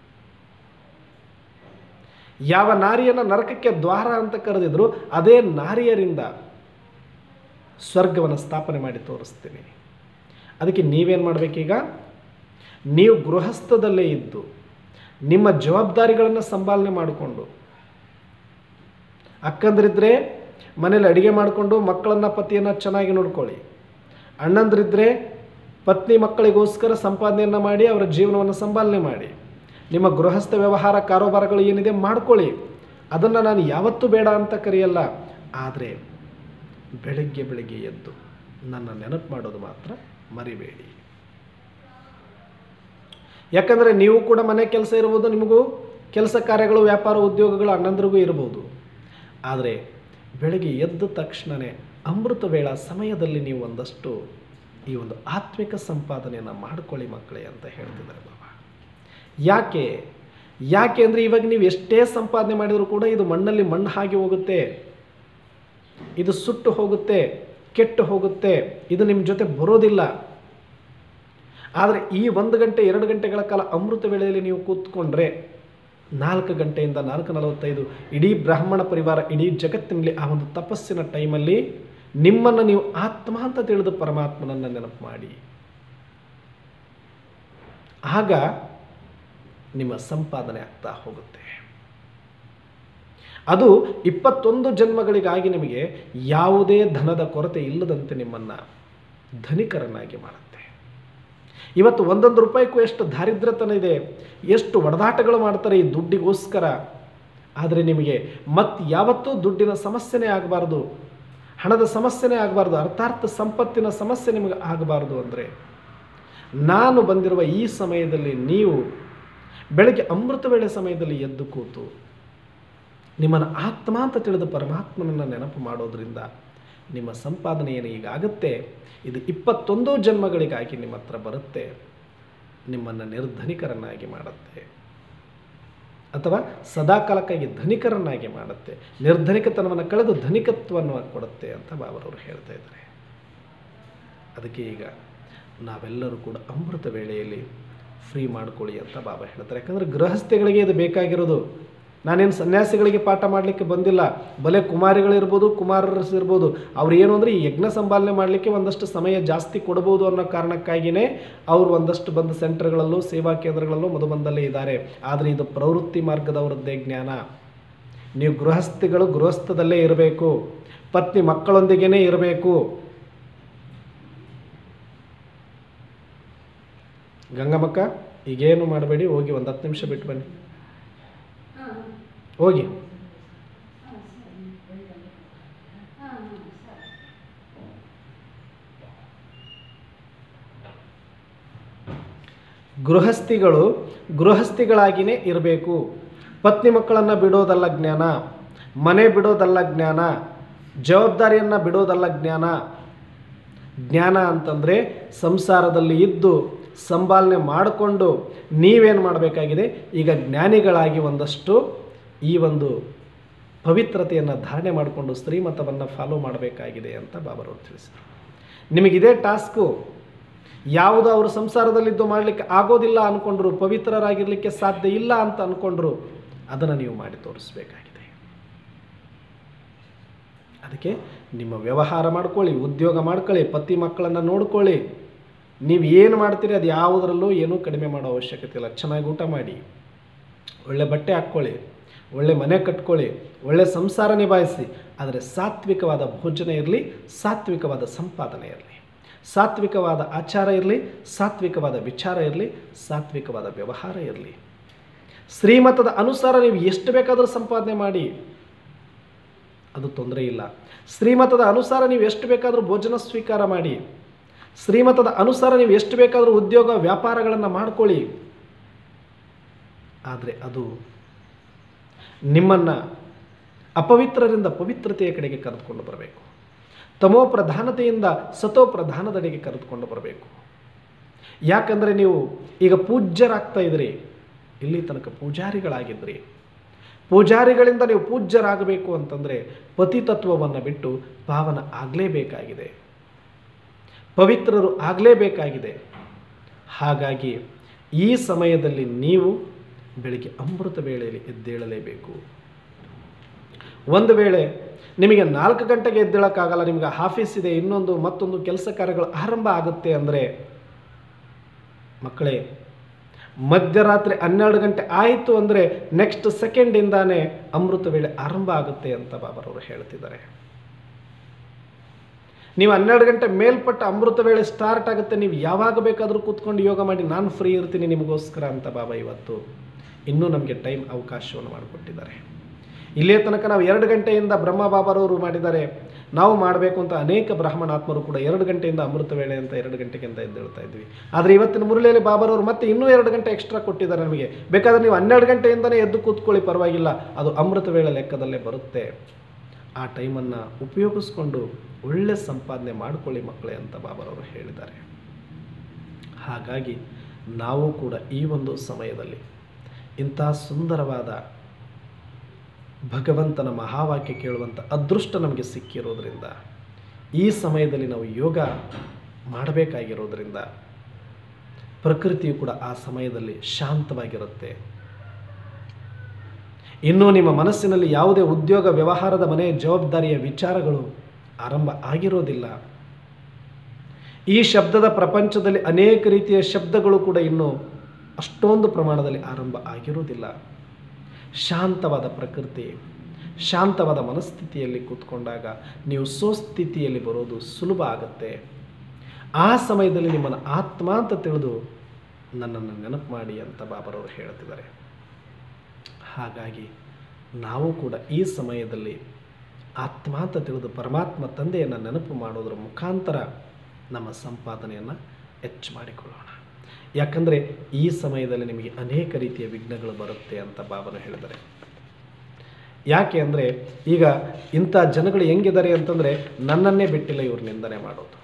ಯಾವ ನಾರಿಯನ್ನು ನರಕಕ್ಕೆ ದ್ವಾರ ಅಂತ ಕರೆದಿದ್ರು ಅದೇ ನಾರಿಯರಿಂದ ಸ್ವರ್ಗವನ್ನು ಸ್ಥಾಪನೆ ಮಾಡಿ ತೋರಿಸ್ತೀನಿ. ಅದಕ್ಕೆ ನೀವೇನು ಮಾಡಬೇಕೀಗ? ನೀವು ಗೃಹಸ್ಥದಲ್ಲೇ ಇದ್ದು ನಿಮ್ಮ ಜವಾಬ್ದಾರಿಗಳನ್ನು ಸಂಪಾಲನೆ ಮಾಡಿಕೊಂಡು, ಅಕ್ಕಂದ್ರಿದ್ರೆ ಮನೇಲಿ ಅಡುಗೆ ಮಾಡಿಕೊಂಡು ಮಕ್ಕಳನ್ನು ಪತಿಯನ್ನು ಚೆನ್ನಾಗಿ ನೋಡ್ಕೊಳ್ಳಿ, ಅಣ್ಣಂದ್ರಿದ್ದರೆ ಪತ್ನಿ ಮಕ್ಕಳಿಗೋಸ್ಕರ ಸಂಪಾದನೆಯನ್ನು ಮಾಡಿ ಅವರ ಜೀವನವನ್ನು ಸಂಪಾಲನೆ ಮಾಡಿ, ನಿಮ್ಮ ಗೃಹಸ್ಥ ವ್ಯವಹಾರ ಕಾರೋಬಾರಗಳು ಏನಿದೆ ಮಾಡ್ಕೊಳ್ಳಿ. ಅದನ್ನು ನಾನು ಯಾವತ್ತೂ ಬೇಡ ಅಂತ ಕರೆಯಲ್ಲ. ಆದರೆ ಬೆಳಗ್ಗೆ ಬೆಳಗ್ಗೆ ಎದ್ದು ನನ್ನ ನೆನಪು ಮಾಡೋದು ಮಾತ್ರ ಮರಿಬೇಡಿ. ಯಾಕಂದರೆ ನೀವು ಕೂಡ ಮನೆ ಕೆಲಸ ಇರ್ಬೋದು, ನಿಮಗೂ ಕೆಲಸ ಕಾರ್ಯಗಳು, ವ್ಯಾಪಾರ, ಉದ್ಯೋಗಗಳು ಅಣ್ಣಂದ್ರಿಗೂ ಇರ್ಬೋದು. ಆದರೆ ಬೆಳಗ್ಗೆ ಎದ್ದ ತಕ್ಷಣವೇ ಅಮೃತ ವೇಳ ಸಮಯದಲ್ಲಿ ನೀವು ಒಂದಷ್ಟು ಈ ಒಂದು ಆತ್ಮಿಕ ಸಂಪಾದನೆಯನ್ನು ಮಾಡಿಕೊಳ್ಳಿ ಮಕ್ಕಳೇ ಅಂತ ಹೇಳ್ತಿದ್ದಾರೆ ಬಾಬಾ. ಯಾಕೆ ಅಂದರೆ ಇವಾಗ ನೀವು ಎಷ್ಟೇ ಸಂಪಾದನೆ ಮಾಡಿದರೂ ಕೂಡ ಇದು ಮಣ್ಣಲ್ಲಿ ಮಣ್ಣು ಹಾಗೆ ಹೋಗುತ್ತೆ, ಇದು ಸುಟ್ಟು ಹೋಗುತ್ತೆ, ಕೆಟ್ಟು ಹೋಗುತ್ತೆ, ಇದು ನಿಮ್ಮ ಜೊತೆ ಬರೋದಿಲ್ಲ. ಆದರೆ ಈ 1 ಗಂಟೆ 2 ಗಂಟೆಗಳ ಕಾಲ ಅಮೃತ ವೇಳೆಯಲ್ಲಿ ನೀವು ಕೂತ್ಕೊಂಡ್ರೆ 4 ಗಂಟೆಯಿಂದ 4:45 ಇಡೀ ಬ್ರಾಹ್ಮಣ ಪರಿವಾರ ಇಡೀ ಜಗತ್ತಿನಲ್ಲಿ ಆ ಒಂದು ತಪಸ್ಸಿನ ಟೈಮಲ್ಲಿ ನಿಮ್ಮನ್ನು ನೀವು ಆತ್ಮ ಅಂತ ತಿಳಿದು ಪರಮಾತ್ಮನನ್ನು ನೆನಪು ಮಾಡಿ. ಆಗ ನಿಮ್ಮ ಸಂಪಾದನೆ ಆಗ್ತಾ ಹೋಗುತ್ತೆ. ಅದು 21 ಜನ್ಮಗಳಿಗಾಗಿ ನಿಮಗೆ ಯಾವುದೇ ಧನದ ಕೊರತೆ ಇಲ್ಲದಂತೆ ನಿಮ್ಮನ್ನು ಧನಿಕರನ್ನಾಗಿ ಮಾಡುತ್ತೆ. ಇವತ್ತು 1 ರೂಪಾಯಿಗೂ ಎಷ್ಟು ದಾರಿದ್ರ್ಯತನ ಇದೆ, ಎಷ್ಟು ಒಡೆದಾಟಗಳು ಮಾಡ್ತಾರೆ ಈ ದುಡ್ಡಿಗೋಸ್ಕರ. ಆದರೆ ನಿಮಗೆ ಯಾವತ್ತೂ ದುಡ್ಡಿನ ಸಮಸ್ಯೆನೇ ಆಗಬಾರ್ದು, ಹಣದ ಸಮಸ್ಯೆನೇ ಆಗಬಾರ್ದು, ಅರ್ಥಾರ್ಥ ಸಂಪತ್ತಿನ ಸಮಸ್ಯೆ ನಿಮಗೆ ಆಗಬಾರ್ದು ಅಂದರೆ ನಾನು ಬಂದಿರುವ ಈ ಸಮಯದಲ್ಲಿ ನೀವು ಬೆಳಗ್ಗೆ ಅಮೃತ ವೇಳೆ ಸಮಯದಲ್ಲಿ ಎದ್ದು ಕೂತು ನಿಮ್ಮನ್ನು ಆತ್ಮ ಅಂತ ತಿಳಿದು ಪರಮಾತ್ಮನನ್ನು ನೆನಪು ಮಾಡೋದ್ರಿಂದ ನಿಮ್ಮ ಸಂಪಾದನೆ ಏನು ಈಗಾಗುತ್ತೆ, ಇದು 21 ಜನ್ಮಗಳಿಗಾಗಿ ನಿಮ್ಮ ಹತ್ರ ಬರುತ್ತೆ, ನಿಮ್ಮನ್ನು ನಿರ್ಧನಿಕರನ್ನಾಗಿ ಮಾಡುತ್ತೆ, ಅಥವಾ ಸದಾಕಾಲಕ್ಕಾಗಿ ಧನಿಕರನ್ನಾಗಿ ಮಾಡುತ್ತೆ, ನಿರ್ಧನಿಕತನವನ್ನು ಕಳೆದು ಧನಿಕತ್ವವನ್ನು ಕೊಡುತ್ತೆ ಅಂತ ಬಾಬರವರು ಹೇಳ್ತಾ ಇದ್ದಾರೆ. ಅದಕ್ಕೆ ಈಗ ನಾವೆಲ್ಲರೂ ಕೂಡ ಅಮೃತ ವೇಳೆಯಲ್ಲಿ ಫ್ರೀ ಮಾಡ್ಕೊಳ್ಳಿ ಅಂತ ಬಾಬಾ ಹೇಳ್ತಾರೆ. ಯಾಕಂದರೆ ಗೃಹಸ್ಥಿಗಳಿಗೆ ಇದು ಬೇಕಾಗಿರೋದು. ನಾನೇನು ಸನ್ಯಾಸಿಗಳಿಗೆ ಪಾಠ ಮಾಡಲಿಕ್ಕೆ ಬಂದಿಲ್ಲ. ಬಲೆ ಕುಮಾರಿಗಳಿರ್ಬೋದು, ಕುಮಾರರಿರ್ಬೋದು, ಅವ್ರು ಏನು ಅಂದರೆ ಈ ಯಜ್ಞ ಸಂಪಾಲನೆ ಮಾಡಲಿಕ್ಕೆ ಒಂದಷ್ಟು ಸಮಯ ಜಾಸ್ತಿ ಕೊಡ್ಬೋದು ಅನ್ನೋ ಕಾರಣಕ್ಕಾಗಿಯೇ ಅವರು ಒಂದಷ್ಟು ಬಂದು ಸೆಂಟರ್ಗಳಲ್ಲೂ ಸೇವಾ ಕೇಂದ್ರಗಳಲ್ಲೂ ಮಧುಬಂದಲ್ಲೇ ಇದ್ದಾರೆ. ಆದರೆ ಇದು ಪ್ರವೃತ್ತಿ ಮಾರ್ಗದವರದ್ದೇ ಜ್ಞಾನ. ನೀವು ಗೃಹಸ್ಥಿಗಳು ಗೃಹಸ್ಥದಲ್ಲೇ ಇರಬೇಕು, ಪತ್ನಿ ಮಕ್ಕಳೊಂದಿಗೇ ಇರಬೇಕು. ಗಂಗಮ್ಮಕ್ಕ ಈಗೇನು ಮಾಡಬೇಡಿ, ಹೋಗಿ ಒಂದು 10 ನಿಮಿಷ ಬಿಟ್ಟು ಬನ್ನಿ, ಹೋಗಿ. ಗೃಹಸ್ಥಿಗಳು ಗೃಹಸ್ಥಿಗಳಾಗಿಯೇ ಇರಬೇಕು. ಪತ್ನಿ ಮಕ್ಕಳನ್ನು ಬಿಡೋದಲ್ಲ ಜ್ಞಾನ, ಮನೆ ಬಿಡೋದಲ್ಲ ಜ್ಞಾನ, ಜವಾಬ್ದಾರಿಯನ್ನು ಬಿಡೋದಲ್ಲ ಜ್ಞಾನ. ಜ್ಞಾನ ಅಂತಂದರೆ ಸಂಸಾರದಲ್ಲಿ ಇದ್ದು ಸಂಪಾಲನೆ ಮಾಡಿಕೊಂಡು ನೀವೇನು ಮಾಡಬೇಕಾಗಿದೆ, ಈಗ ಜ್ಞಾನಿಗಳಾಗಿ ಒಂದಷ್ಟು ಈ ಒಂದು ಪವಿತ್ರತೆಯನ್ನು ಧಾರಣೆ ಮಾಡಿಕೊಂಡು ಶ್ರೀಮತವನ್ನು ಫಾಲೋ ಮಾಡಬೇಕಾಗಿದೆ ಅಂತ ಬಾಬರವರು ತಿಳಿಸಿದರು. ನಿಮಗಿದೇ ಟಾಸ್ಕು. ಯಾವುದು ಅವರು ಸಂಸಾರದಲ್ಲಿದ್ದು ಮಾಡಲಿಕ್ಕೆ ಆಗೋದಿಲ್ಲ ಅಂದ್ಕೊಂಡ್ರು, ಪವಿತ್ರರಾಗಿರಲಿಕ್ಕೆ ಸಾಧ್ಯ ಇಲ್ಲ ಅಂತ ಅಂದ್ಕೊಂಡ್ರು, ಅದನ್ನು ನೀವು ಮಾಡಿ ತೋರಿಸಬೇಕಾಗಿದೆ. ಅದಕ್ಕೆ ನಿಮ್ಮ ವ್ಯವಹಾರ ಮಾಡ್ಕೊಳ್ಳಿ, ಉದ್ಯೋಗ ಮಾಡ್ಕೊಳ್ಳಿ, ಪತಿ ಮಕ್ಕಳನ್ನು ನೋಡ್ಕೊಳ್ಳಿ. ನೀವು ಏನು ಮಾಡ್ತೀರಿ ಅದು ಯಾವುದರಲ್ಲೂ ಏನೂ ಕಡಿಮೆ ಮಾಡೋ ಅವಶ್ಯಕತೆ ಇಲ್ಲ. ಚೆನ್ನಾಗಿ ಊಟ ಮಾಡಿ, ಒಳ್ಳೆ ಬಟ್ಟೆ ಹಾಕ್ಕೊಳ್ಳಿ, ಒಳ್ಳೆ ಮನೆ ಕಟ್ಕೊಳ್ಳಿ, ಒಳ್ಳೆ ಸಂಸಾರ ನಿಭಾಯಿಸಿ. ಆದರೆ ಸಾತ್ವಿಕವಾದ ಭೋಜನ ಇರಲಿ, ಸಾತ್ವಿಕವಾದ ಸಂಪಾದನೆ ಇರಲಿ, ಸಾತ್ವಿಕವಾದ ಆಚಾರ ಇರಲಿ, ಸಾತ್ವಿಕವಾದ ವಿಚಾರ ಇರಲಿ, ಸಾತ್ವಿಕವಾದ ವ್ಯವಹಾರ ಇರಲಿ. ಶ್ರೀಮತದ ಅನುಸಾರ ನೀವು ಎಷ್ಟು ಬೇಕಾದರೂ ಸಂಪಾದನೆ ಮಾಡಿ, ಅದು ತೊಂದರೆ ಇಲ್ಲ. ಶ್ರೀಮತದ ಅನುಸಾರ ನೀವು ಎಷ್ಟು ಬೇಕಾದರೂ ಭೋಜನ ಸ್ವೀಕಾರ ಮಾಡಿ, ಶ್ರೀಮತದ ಅನುಸಾರ ನೀವು ಎಷ್ಟು ಬೇಕಾದರೂ ಉದ್ಯೋಗ ವ್ಯಾಪಾರಗಳನ್ನು ಮಾಡ್ಕೊಳ್ಳಿ. ಆದರೆ ಅದು ನಿಮ್ಮನ್ನು ಅಪವಿತ್ರರಿಂದ ಪವಿತ್ರತೆಯ ಕಡೆಗೆ ಕರೆದುಕೊಂಡು ಬರಬೇಕು. ತಮೋ ಪ್ರಧಾನತೆಯಿಂದ ಸತೋ ಪ್ರಧಾನದೆಡೆಗೆ ಕರೆದುಕೊಂಡು ಬರಬೇಕು. ಯಾಕಂದರೆ ನೀವು ಈಗ ಪೂಜ್ಯರಾಗ್ತಾ ಇದ್ರಿ, ಇಲ್ಲಿ ತನಕ ಪೂಜಾರಿಗಳಾಗಿದ್ರಿ. ಪೂಜಾರಿಗಳಿಂದ ನೀವು ಪೂಜ್ಯರಾಗಬೇಕು ಅಂತಂದರೆ ಪತಿತತ್ವವನ್ನು ಬಿಟ್ಟು ಪಾವನ ಆಗಲೇಬೇಕಾಗಿದೆ, ಪವಿತ್ರರು ಆಗಲೇಬೇಕಾಗಿದೆ. ಹಾಗಾಗಿ ಈ ಸಮಯದಲ್ಲಿ ನೀವು ಬೆಳಿಗ್ಗೆ ಅಮೃತ ವೇಳೆಯಲ್ಲಿ ಎದ್ದೇಳಲೇಬೇಕು. ಒಂದು ವೇಳೆ ನಿಮಗೆ 4 ಗಂಟೆಗೆ ಎದ್ದೇಳಕ್ಕಾಗಲ್ಲ, ನಿಮಗೆ ಆಫೀಸ್ ಇದೆ, ಇನ್ನೊಂದು ಮತ್ತೊಂದು ಕೆಲಸ ಕಾರ್ಯಗಳು ಆರಂಭ ಆಗುತ್ತೆ ಅಂದರೆ ಮಕ್ಕಳೇ, ಮಧ್ಯರಾತ್ರಿ 12 ಗಂಟೆ ಆಯಿತು ಅಂದರೆ ನೆಕ್ಸ್ಟ್ ಸೆಕೆಂಡಿಂದಾನೇ ಅಮೃತ ವೇಳೆ ಆರಂಭ ಆಗುತ್ತೆ ಅಂತ ಬಾಬರವರು ಹೇಳ್ತಿದ್ದಾರೆ. ನೀವು 12 ಗಂಟೆ ಮೇಲ್ಪಟ್ಟ ಅಮೃತ ವೇಳೆ ಸ್ಟಾರ್ಟ್ ಆಗುತ್ತೆ. ನೀವು ಯಾವಾಗ ಬೇಕಾದರೂ ಕೂತ್ಕೊಂಡು ಯೋಗ ಮಾಡಿ, ನಾನು ಫ್ರೀ ಇರ್ತೀನಿ ನಿಮಗೋಸ್ಕರ ಅಂತ ಬಾಬಾ ಇವತ್ತು ಇನ್ನೂ ನಮಗೆ ಟೈಮ್ ಅವಕಾಶವನ್ನು ಮಾಡಿಕೊಟ್ಟಿದ್ದಾರೆ. ಇಲ್ಲಿಯ ತನಕ ನಾವು 2 ಗಂಟೆಯಿಂದ ಬ್ರಹ್ಮ ಬಾಬಾರವರು ಮಾಡಿದ್ದಾರೆ, ನಾವು ಮಾಡಬೇಕು ಅಂತ ಅನೇಕ ಬ್ರಾಹ್ಮಣಾತ್ಮರು ಕೂಡ 2 ಗಂಟೆಯಿಂದ ಅಮೃತ ವೇಳೆ ಅಂತ 2 ಗಂಟೆಗೆ ಅಂತ ಎದ್ದೇಳ್ತಾ ಇದ್ವಿ. ಆದರೆ ಇವತ್ತಿನ ಮುರಳಿಯಲ್ಲಿ ಬಾಬಾರವರು ಮತ್ತೆ ಇನ್ನೂ 2 ಗಂಟೆ ಎಕ್ಸ್ಟ್ರಾ ಕೊಟ್ಟಿದ್ದಾರೆ ನಮಗೆ. ಬೇಕಾದರೆ ನೀವು 12 ಗಂಟೆಯಿಂದಲೇ ಎದ್ದು ಕೂತ್ಕೊಳ್ಳಿ, ಪರವಾಗಿಲ್ಲ, ಅದು ಅಮೃತ ವೇಳೆ ಲೆಕ್ಕದಲ್ಲೇ ಬರುತ್ತೆ. ಆ ಟೈಮನ್ನು ಉಪಯೋಗಿಸ್ಕೊಂಡು ಒಳ್ಳೆ ಸಂಪಾದನೆ ಮಾಡಿಕೊಳ್ಳಿ ಮಕ್ಕಳೇ ಅಂತ ಬಾಬಾರವರು ಹೇಳಿದ್ದಾರೆ. ಹಾಗಾಗಿ ನಾವು ಕೂಡ ಈ ಒಂದು ಸಮಯದಲ್ಲಿ ಇಂಥ ಸುಂದರವಾದ ಭಗವಂತನ ಮಹಾವಾಕ್ಯ ಕೇಳುವಂಥ ಅದೃಷ್ಟ ನಮಗೆ ಸಿಕ್ಕಿರೋದ್ರಿಂದ, ಈ ಸಮಯದಲ್ಲಿ ನಾವು ಯೋಗ ಮಾಡಬೇಕಾಗಿರೋದ್ರಿಂದ ಪ್ರಕೃತಿಯು ಕೂಡ ಆ ಸಮಯದಲ್ಲಿ ಶಾಂತವಾಗಿರುತ್ತೆ. ಇನ್ನೂ ನಿಮ್ಮ ಮನಸ್ಸಿನಲ್ಲಿ ಯಾವುದೇ ಉದ್ಯೋಗ, ವ್ಯವಹಾರದ, ಮನೆಯ ಜವಾಬ್ದಾರಿಯ ವಿಚಾರಗಳು ಆರಂಭ ಆಗಿರೋದಿಲ್ಲ. ಈ ಶಬ್ದದ ಪ್ರಪಂಚದಲ್ಲಿ ಅನೇಕ ರೀತಿಯ ಶಬ್ದಗಳು ಕೂಡ ಇನ್ನೂ ಅಷ್ಟೊಂದು ಪ್ರಮಾಣದಲ್ಲಿ ಆರಂಭ ಆಗಿರುವುದಿಲ್ಲ. ಶಾಂತವಾದ ಪ್ರಕೃತಿ, ಶಾಂತವಾದ ಮನಸ್ಥಿತಿಯಲ್ಲಿ ಕೂತ್ಕೊಂಡಾಗ ನೀವು ಸ್ವಸ್ಥಿತಿಯಲ್ಲಿ ಬರೋದು ಸುಲಭ ಆಗುತ್ತೆ. ಆ ಸಮಯದಲ್ಲಿ ನಿಮ್ಮನ್ನು ಆತ್ಮ ಅಂತ ತಿಳಿದು ನನ್ನನ್ನು ನೆನಪು ಮಾಡಿ ಅಂತ ಬಾಬಾರವರು ಹೇಳ್ತಿದ್ದಾರೆ. ಹಾಗಾಗಿ ನಾವು ಕೂಡ ಈ ಸಮಯದಲ್ಲಿ ಆತ್ಮ ಅಂತ ತಿಳಿದು ಪರಮಾತ್ಮ ತಂದೆಯನ್ನು ನೆನಪು ಮಾಡೋದರ ಮುಖಾಂತರ ನಮ್ಮ ಸಂಪಾದನೆಯನ್ನು ಹೆಚ್ಚು ಮಾಡಿಕೊಳ್ಳೋಣ. ಯಾಕಂದರೆ ಈ ಸಮಯದಲ್ಲಿ ನಿಮಗೆ ಅನೇಕ ರೀತಿಯ ವಿಘ್ನಗಳು ಬರುತ್ತೆ ಅಂತ ಬಾಬಾನು ಹೇಳಿದ್ದಾರೆ. ಯಾಕೆ ಅಂದರೆ ಈಗ ಇಂಥ ಜನಗಳು ಹೆಂಗಿದ್ದಾರೆ ಅಂತಂದರೆ ನನ್ನನ್ನೇ ಬಿಟ್ಟಿಲ್ಲ ಇವ್ರು ನಿಂದನೆ ಮಾಡೋದು.